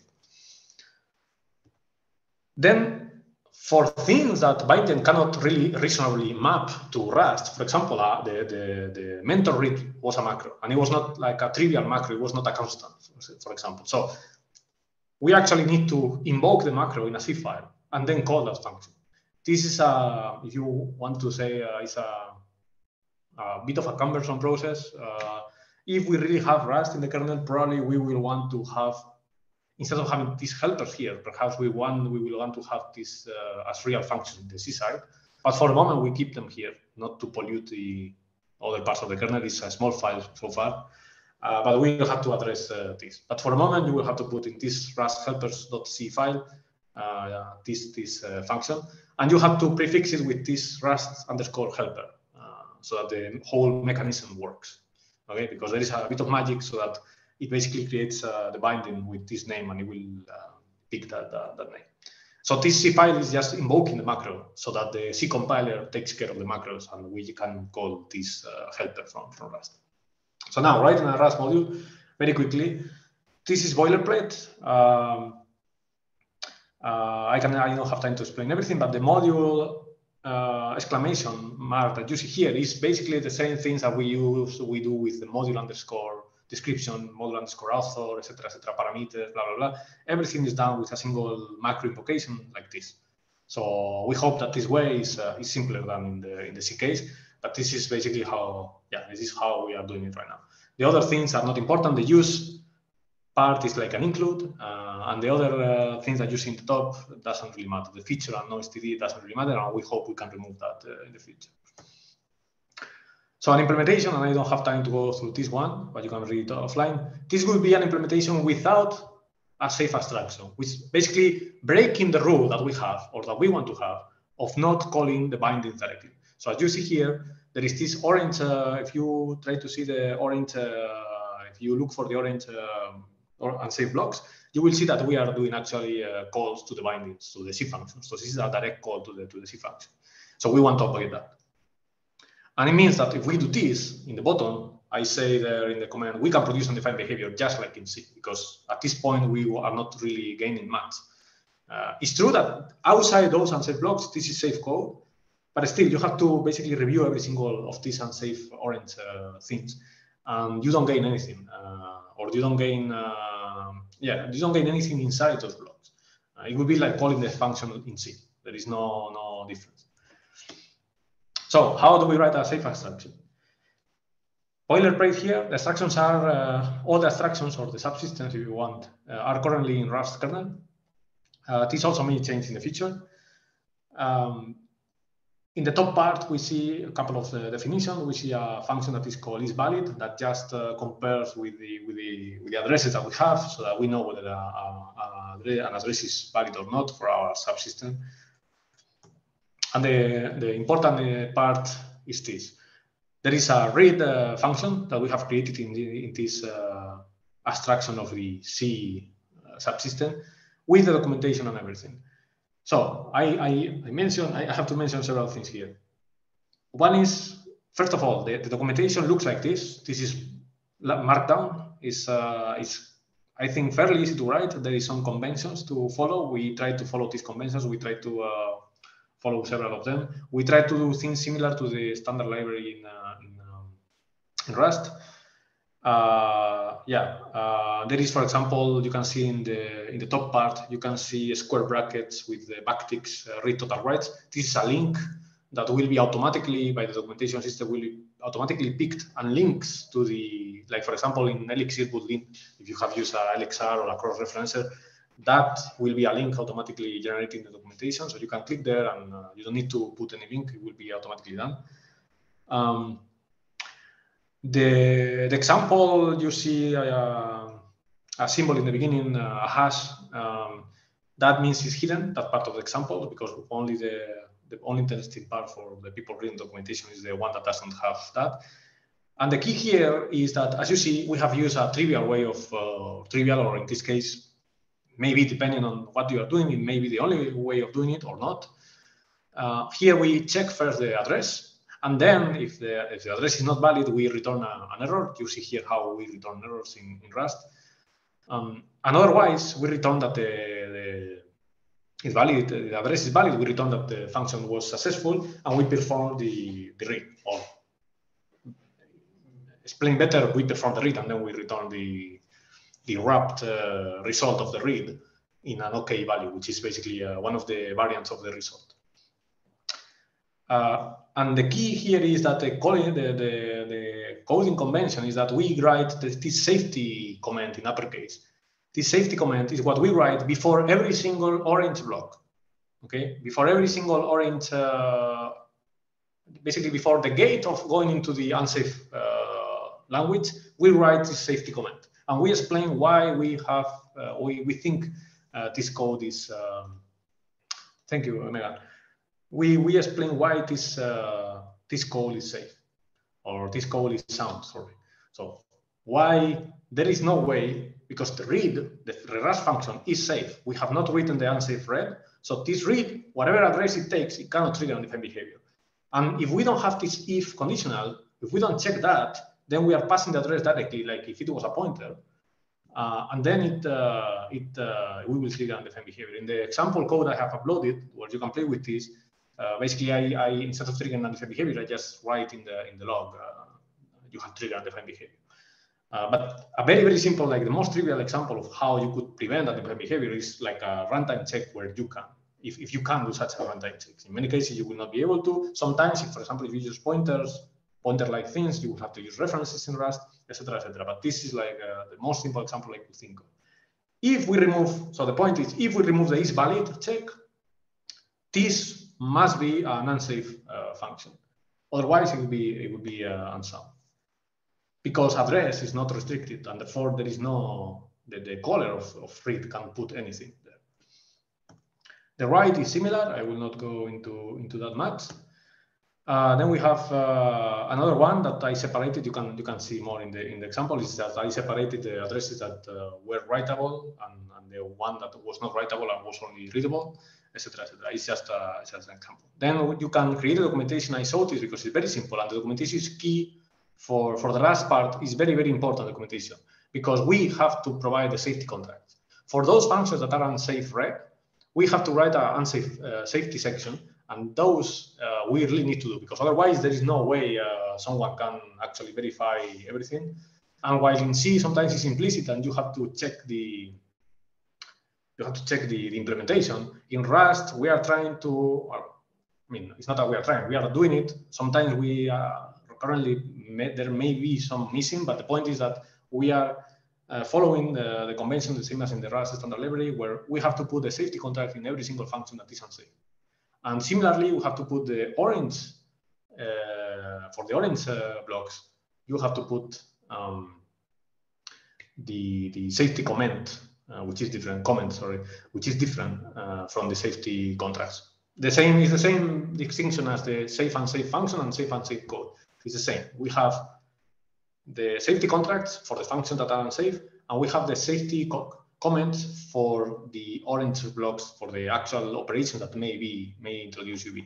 Then, for things that binding cannot really reasonably map to Rust, for example, uh, the, the, the mentor read was a macro, and it was not like a trivial macro, it was not a constant, for example. So we actually need to invoke the macro in a C file and then call that function. This is, a, if you want to say, uh, it's a, a bit of a cumbersome process. Uh, if we really have Rust in the kernel, probably we will want to have, instead of having these helpers here, perhaps we want we will want to have this uh, as real functions in the C side. But for the moment, we keep them here, not to pollute the other parts of the kernel. It's a small file so far, uh, but we will have to address uh, this. But for the moment, you will have to put in this Rust helpers.c file uh, this this uh, function, and you have to prefix it with this Rust underscore helper uh, so that the whole mechanism works. Okay, because there is a bit of magic so that it basically creates uh, the binding with this name, and it will uh, pick that, that, that name. So this C file is just invoking the macro so that the C compiler takes care of the macros, and we can call this uh, helper from, from Rust. So now, writing a Rust module, very quickly, this is boilerplate. Um, uh, I, can, I don't have time to explain everything, but the module uh, exclamation mark that you see here is basically the same things that we use, we do with the module underscore description, module underscore author, et cetera, et cetera, parameters, blah, blah, blah. Everything is done with a single macro invocation like this. So we hope that this way is, uh, is simpler than in the, in the C case, but this is basically how, yeah, this is how we are doing it right now. The other things are not important. The use part is like an include, uh, and the other uh, things that you see in the top doesn't really matter. The feature and noise T D doesn't really matter, and we hope we can remove that uh, in the future. So an implementation, and I don't have time to go through this one, but you can read it offline. This will be an implementation without a safe abstraction, which is basically breaking the rule that we have, or that we want to have, of not calling the bindings directly. So as you see here, there is this orange, uh, if you try to see the orange, uh, if you look for the orange uh, or unsafe blocks, you will see that we are doing actually uh, calls to the bindings, to the C function. So this is a direct call to the, to the C function. So we want to avoid that. And it means that if we do this in the bottom, I say there in the command, we can produce undefined behavior just like in C, because at this point, we are not really gaining much. Uh, it's true that outside those unsafe blocks, this is safe code. but still you have to basically review every single of these unsafe orange uh, things, and you don't gain anything, uh, or you don't gain, uh, yeah, you don't gain anything inside those blocks. Uh, it would be like calling the function in C. There is no no difference. So how do we write a safe abstraction? Boilerplate here, the abstractions are, uh, all the abstractions or the subsystems, if you want, uh, are currently in Rust kernel. Uh, this also may change in the future. Um, in the top part, we see a couple of the definitions. We see a function that is called isValid that just uh, compares with the, with, the, with the addresses that we have, so that we know whether a, a, a, an address is valid or not for our subsystem. And the, the important part is this. There is a read uh, function that we have created in, the, in this uh, abstraction of the C uh, subsystem with the documentation and everything. So I, I, I mentioned, I have to mention several things here. One is, first of all, the, the documentation looks like this. This is Markdown. Is uh, is I think fairly easy to write. There is some conventions to follow. We try to follow these conventions. We try to uh, follow several of them. We try to do things similar to the standard library in, uh, in, um, in Rust. Uh, yeah, uh, there is, for example, you can see in the in the top part, you can see square brackets with the backticks, uh, read total writes. This is a link that will be automatically, by the documentation system, will be automatically picked and links to the, like for example, in Elixir would link, if you have used a L X R or a cross-referencer, that will be a link automatically generated in the documentation. So you can click there and uh, you don't need to put any link, it will be automatically done. Um, The, the example, you see a, a symbol in the beginning, a hash, um, that means it's hidden, that part of the example, because only the, the only interesting part for the people reading documentation is the one that doesn't have that. And the key here is that, as you see, we have used a trivial way of, uh, trivial, or in this case, maybe depending on what you are doing, it may be the only way of doing it or not. Uh, here we check first the address. And then if the, if the address is not valid, we return a, an error. You see here how we return errors in, in Rust. Um, and otherwise, we return that the, the, is valid, the address is valid. We return that the function was successful, and we perform the, the read. Or explain better, we perform the read, and then we return the, the wrapped uh, result of the read in an OK value, which is basically uh, one of the variants of the result. Uh, and the key here is that the, the, the, the coding convention is that we write the, this safety comment in uppercase. This safety comment is what we write before every single orange block. Okay, before every single orange, uh, basically before the gate of going into the unsafe uh, language, we write this safety comment, and we explain why we have uh, we we think uh, this code is. Um, thank you, Miguel. We, we explain why this, uh, this code is safe, or this code is sound, sorry. So why there is no way, because the read, the Rust function is safe. We have not written the unsafe read. So this read, whatever address it takes, it cannot trigger undefined behavior. And if we don't have this if conditional, if we don't check that, then we are passing the address directly, like if it was a pointer. Uh, and then it, uh, it uh, we will trigger undefined behavior. In the example code I have uploaded, where you can play with this, Uh, basically, I, I instead of triggering undefined behavior, I just write in the in the log uh, you have triggered undefined behavior. Uh, but a very very simple, like the most trivial example of how you could prevent undefined behavior is like a runtime check where you can, if if you can do such a runtime check. In many cases, you will not be able to. Sometimes, if for example, if you use pointers, pointer-like things, you will have to use references in Rust, et cetera, et cetera. But this is like uh, the most simple example I could think of. If we remove, so the point is, if we remove the isValid check, this must be an unsafe uh, function. Otherwise, it would be it would be uh, unsound, because address is not restricted, and therefore there is no the, the caller of, of read can put anything there. The write is similar. I will not go into into that much. Uh, then we have uh, another one that I separated. You can you can see more in the in the example is that I separated the addresses that uh, were writable and, and the one that was not writable and was only readable, et cetera, et cetera. It's just, uh, it's just an example. Then you can create a documentation. I saw this because it's very simple, and the documentation is key for, for the last part. Is very, very important documentation, because we have to provide the safety contracts. For those functions that are unsafe read, we have to write an unsafe uh, safety section, And those uh, we really need to do, because otherwise there is no way uh, someone can actually verify everything. And while in C sometimes it's implicit and you have to check the you have to check the, the implementation. In Rust, we are trying to, well, I mean, it's not that we are trying, we are doing it. Sometimes we uh, currently, may, there may be some missing, but the point is that we are uh, following the, the convention, the same as in the Rust standard library, where we have to put the safety contract in every single function that is unsafe. And similarly, we have to put the orange, uh, for the orange uh, blocks, you have to put um, the, the safety comment, uh, which is different, comment, sorry, which is different uh, from the safety contracts. The same is the same distinction as the safe and safe function and safe and safe code. It's the same. We have the safety contracts for the functions that are unsafe, and we have the safety co comments for the orange blocks for the actual operations that may be may introduce U V.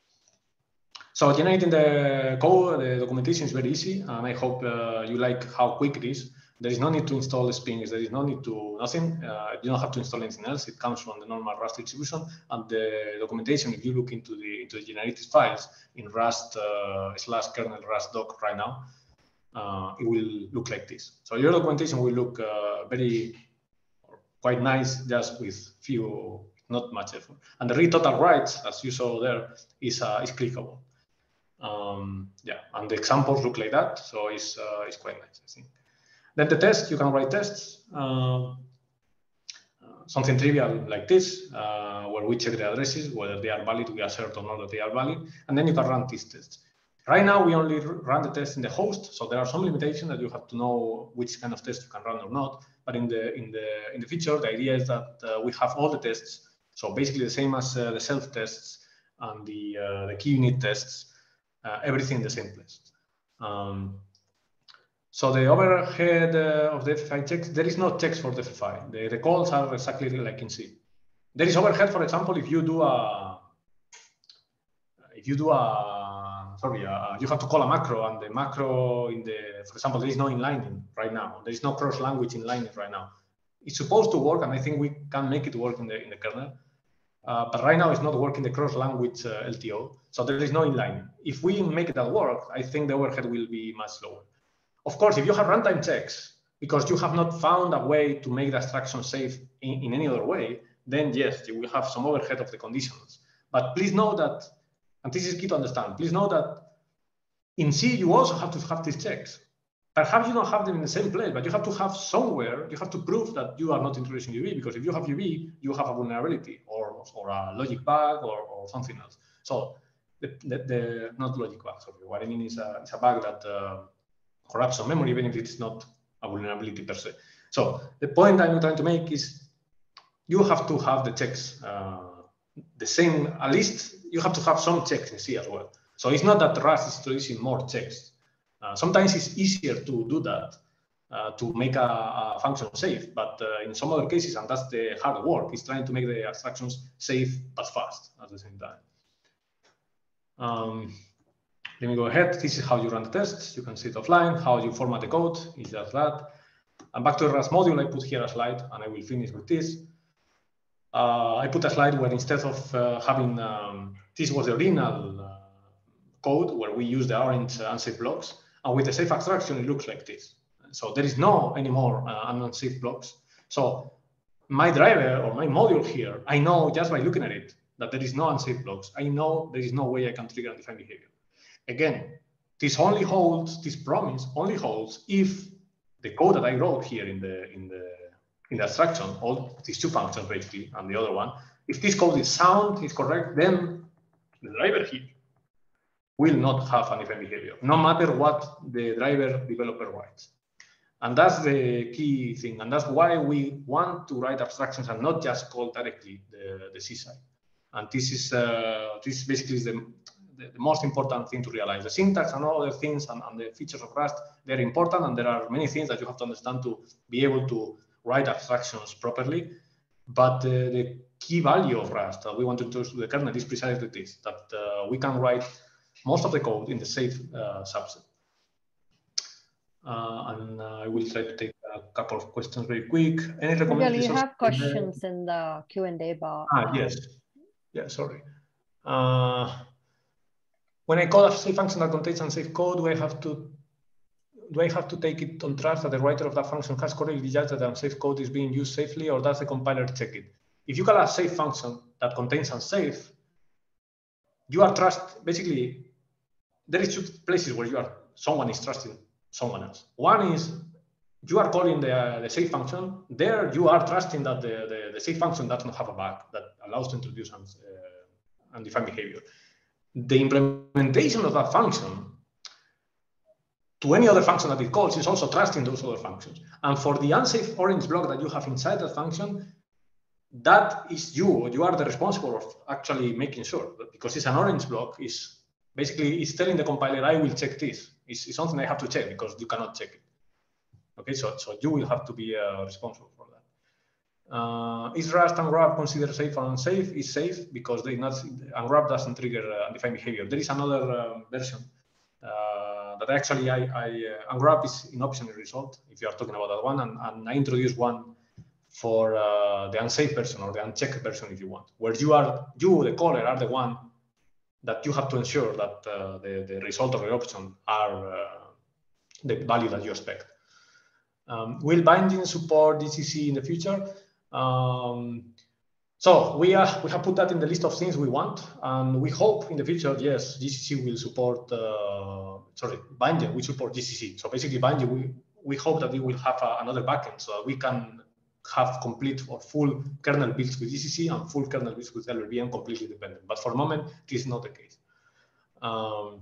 So generating the code, the documentation is very easy, and I hope uh, you like how quick it is. There is no need to install the Spings. There is no need to nothing. Uh, you don't have to install anything else. It comes from the normal Rust distribution, and the documentation. If you look into the into the generated files in Rust uh, slash kernel Rust doc right now, uh, it will look like this. So your documentation will look uh, very quite nice, just with few, not much effort. And the read total writes, as you saw there, is uh, is clickable. Um, yeah, and the examples look like that, so it's uh, it's quite nice, I think. Then the test, you can write tests, uh, something trivial like this, uh, where we check the addresses, whether they are valid, we assert or not that they are valid, and then you can run these tests. Right now, we only run the test in the host, so there are some limitations that you have to know which kind of test you can run or not. But in the in the in the future, the idea is that uh, we have all the tests, so basically the same as uh, the self tests and the uh, the key unit tests, uh, everything in the same place. Um, So the overhead uh, of the F F I checks, there is no checks for the F F I. The, the calls are exactly like in C. There is overhead, for example, if you do a, if you do a, sorry, a, you have to call a macro, and the macro in the, for example, there is no inlining right now. There is no cross-language inlining right now. It's supposed to work, and I think we can make it work in the in the kernel. Uh, but right now it's not working the cross-language uh, L T O, so there is no inlining. If we make that work, I think the overhead will be much lower. Of course, if you have runtime checks, because you have not found a way to make the abstraction safe in, in any other way, then yes, you will have some overhead of the conditionals. But please know that, and this is key to understand, please know that in C, you also have to have these checks. Perhaps you don't have them in the same place, but you have to have somewhere, you have to prove that you are not introducing U V, because if you have U V, you have a vulnerability or, or a logic bug or, or something else. So the, the, the not logic bug, sorry, what I mean is a, it's a bug that uh, corrupts some memory, even if it's not a vulnerability per se. So the point I'm trying to make is you have to have the checks, uh, the same, at least you have to have some checks in C as well. So it's not that Rust is introducing more checks. Uh, sometimes it's easier to do that, uh, to make a, a function safe, but uh, in some other cases, and that's the hard work, is trying to make the abstractions safe but fast at the same time. Um, Let me go ahead. This is how you run the tests. You can see it offline. How you format the code is just that. And back to the Rust module, I put here a slide, and I will finish with this. Uh, I put a slide where instead of uh, having, um, this was the original uh, code where we use the orange uh, unsafe blocks. And with the safe abstraction, it looks like this. So there is no anymore uh, unsafe blocks. So my driver or my module here, I know just by looking at it that there is no unsafe blocks. I know there is no way I can trigger undefined behavior. Again, this only holds, this promise only holds if the code that I wrote here in the in the in the abstraction, all these two functions basically, and the other one, if this code is sound, is correct, then the driver here will not have undefined behavior, no matter what the driver developer writes. And that's the key thing, and that's why we want to write abstractions and not just call directly the, the C side. And this is uh, this basically is the The, the most important thing to realize. The syntax and all other things and, and the features of Rust, they're important, and there are many things that you have to understand to be able to write abstractions properly. But uh, the key value of Rust that we want to introduce to the kernel is precisely this, that uh, we can write most of the code in the safe uh, subset. Uh, and uh, I will try to take a couple of questions very quick. Any recommendations?
Miguel, you have questions in the Q and A bar.
Ah, yes. Yeah, sorry. Uh, when I call a safe function that contains unsafe code, do I have to do I have to take it on trust that the writer of that function has correctly judged that the unsafe code is being used safely, or does the compiler check it? If you call a safe function that contains unsafe, you are trust basically. There is two places where you are someone is trusting someone else. One is you are calling the, uh, the safe function. There you are trusting that the, the, the safe function does not have a bug that allows to introduce uh, undefined behavior. The implementation of that function to any other function that it calls is also trusting those other functions. And for the unsafe orange block that you have inside that function, that is you. You are the responsible of actually making sure that, because it's an orange block, is basically it's telling the compiler, I will check this. It's, it's something I have to check because you cannot check it. Okay, so, so you will have to be uh, responsible for that. Uh, is Rust unwrap considered safe or unsafe? Is safe because they not unwrap doesn't trigger uh, undefined behavior. There is another uh, version uh, that actually I, I uh, unwrap is in optional result if you are talking about that one, and, and I introduced one for uh, the unsafe version or the unchecked version if you want, where you are you the caller are the one that you have to ensure that uh, the, the result of the option are uh, the value that you expect. Um, will binding support G C C in the future? Um, so we are we have put that in the list of things we want, and we hope in the future, yes, G C C will support. Uh, sorry, binding will support G C C. So basically, binding we we hope that we will have a, another backend so that we can have complete or full kernel builds with G C C and full kernel builds with L L V M completely dependent. But for the moment, this is not the case. Um,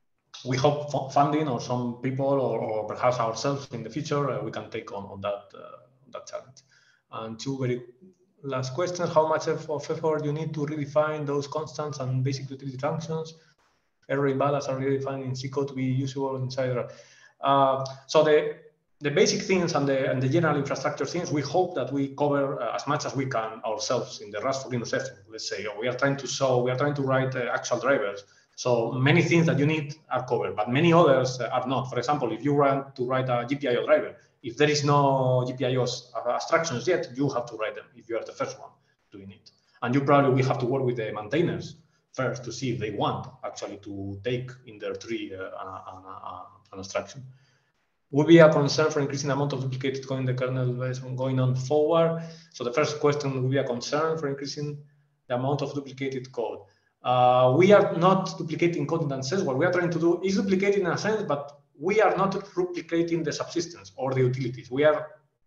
we hope funding or some people or, or perhaps ourselves in the future, uh, we can take on, on that, uh, that challenge. And two very last questions, how much of effort you need to redefine those constants and basic utility functions? Error imbalance are redefined in C code to be usable inside. Uh, so the the basic things and the and the general infrastructure things, we hope that we cover uh, as much as we can ourselves in the Rust for Linux setting. Let's say, or we are trying to show, we are trying to write uh, actual drivers. So many things that you need are covered, but many others uh, are not. For example, if you want to write a G P I O driver, if there is no G P I Os uh, abstractions yet, you have to write them if you are the first one doing it. And you probably will have to work with the maintainers first to see if they want actually to take in their tree uh, an, an, an abstraction. Would be a concern for increasing the amount of duplicated code in the kernel going on forward? So the first question would be a concern for increasing the amount of duplicated code. Uh, we are not duplicating code in that sense. What we are trying to do is duplicating in a sense, but we are not duplicating the subsistence or the utilities. We are,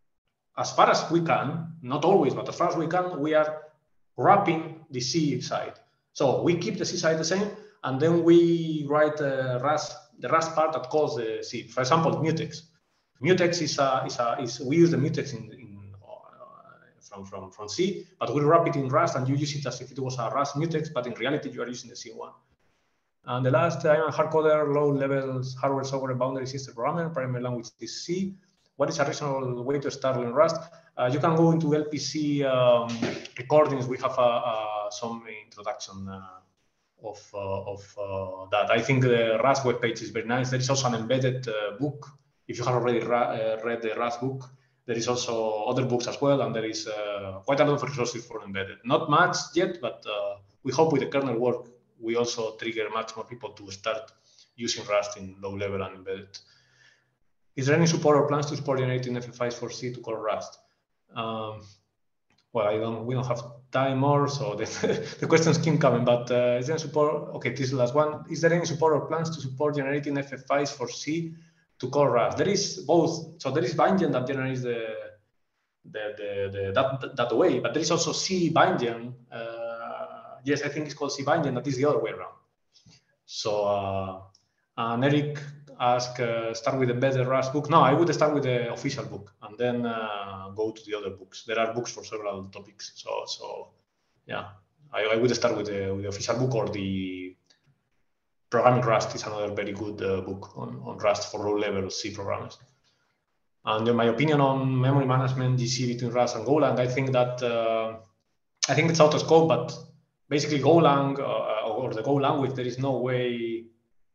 as far as we can, not always, but as far as we can, we are wrapping the C side. So we keep the C side the same, and then we write uh, Rust, the Rust part that calls the C. For example, mutex. Mutex is a, is a is we use the mutex in, in uh, from from from C, but we wrap it in Rust, and you use it as if it was a Rust mutex, but in reality you are using the C one. And the last, I'm a hardcoder, low levels hardware software boundary system programmer. Primary language is C. What is a reasonable way to start learning Rust? Uh, you can go into L P C um, recordings. We have uh, uh, some introduction uh, of, uh, of uh, that. I think the Rust webpage is very nice. There is also an embedded uh, book. If you have already uh, read the Rust book, there is also other books as well, and there is uh, quite a lot of resources for embedded. Not much yet, but uh, we hope with the kernel work, we also trigger much more people to start using Rust in low level and embedded. Is there any support or plans to support generating F F Is for C to call Rust? Um, well, I don't. We don't have time more, so the, the questions keep coming. But uh, is there any support? Okay, this is the last one. Is there any support or plans to support generating F F Is for C to call Rust? There is both. So there is bindgen that generates the the, the, the that that way, but there is also C bindgen. Uh, yes, I think it's called C bindgen. That is the other way around. So uh, and Eric asked, uh, start with the better Rust book. No, I would start with the official book and then uh, go to the other books. There are books for several topics. So, so yeah, I, I would start with the, with the official book, or the Programming Rust is another very good uh, book on, on Rust for low-level C programmers. And in my opinion on memory management, G C between Rust and Golang, I think that uh, I think it's out of scope, but basically Golang uh, or the Go language, there is no way.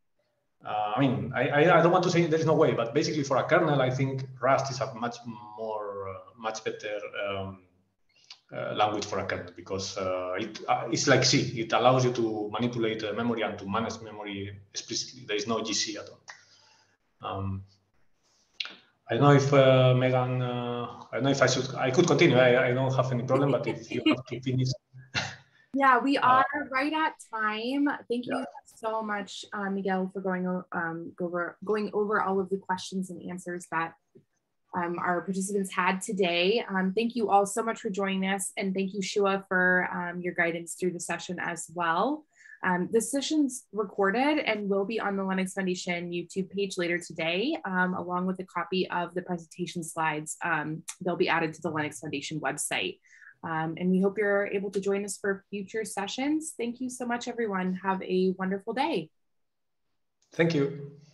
Uh, I mean, I, I, I don't want to say there is no way, but basically for a kernel, I think Rust is a much more, uh, much better um, uh, language for a kernel, because uh, it, uh, it's like C. It allows you to manipulate uh, memory and to manage memory explicitly. There is no G C at all. Um, I don't know if uh, Megan, uh, I don't know if I should, I could continue. I, I don't have any problem, but if you have to finish.
Yeah, we are uh, right at time. Thank you
yeah.
so much, uh, Miguel, for going um, over going over all of the questions and answers that um, our participants had today. Um, thank you all so much for joining us, and thank you, Shua, for um, your guidance through the session as well. Um, this session's recorded and will be on the Linux Foundation YouTube page later today, um, along with a copy of the presentation slides. Um, they'll be added to the Linux Foundation website. Um, and we hope you're able to join us for future sessions. Thank you so much, everyone. Have a wonderful day.
Thank you.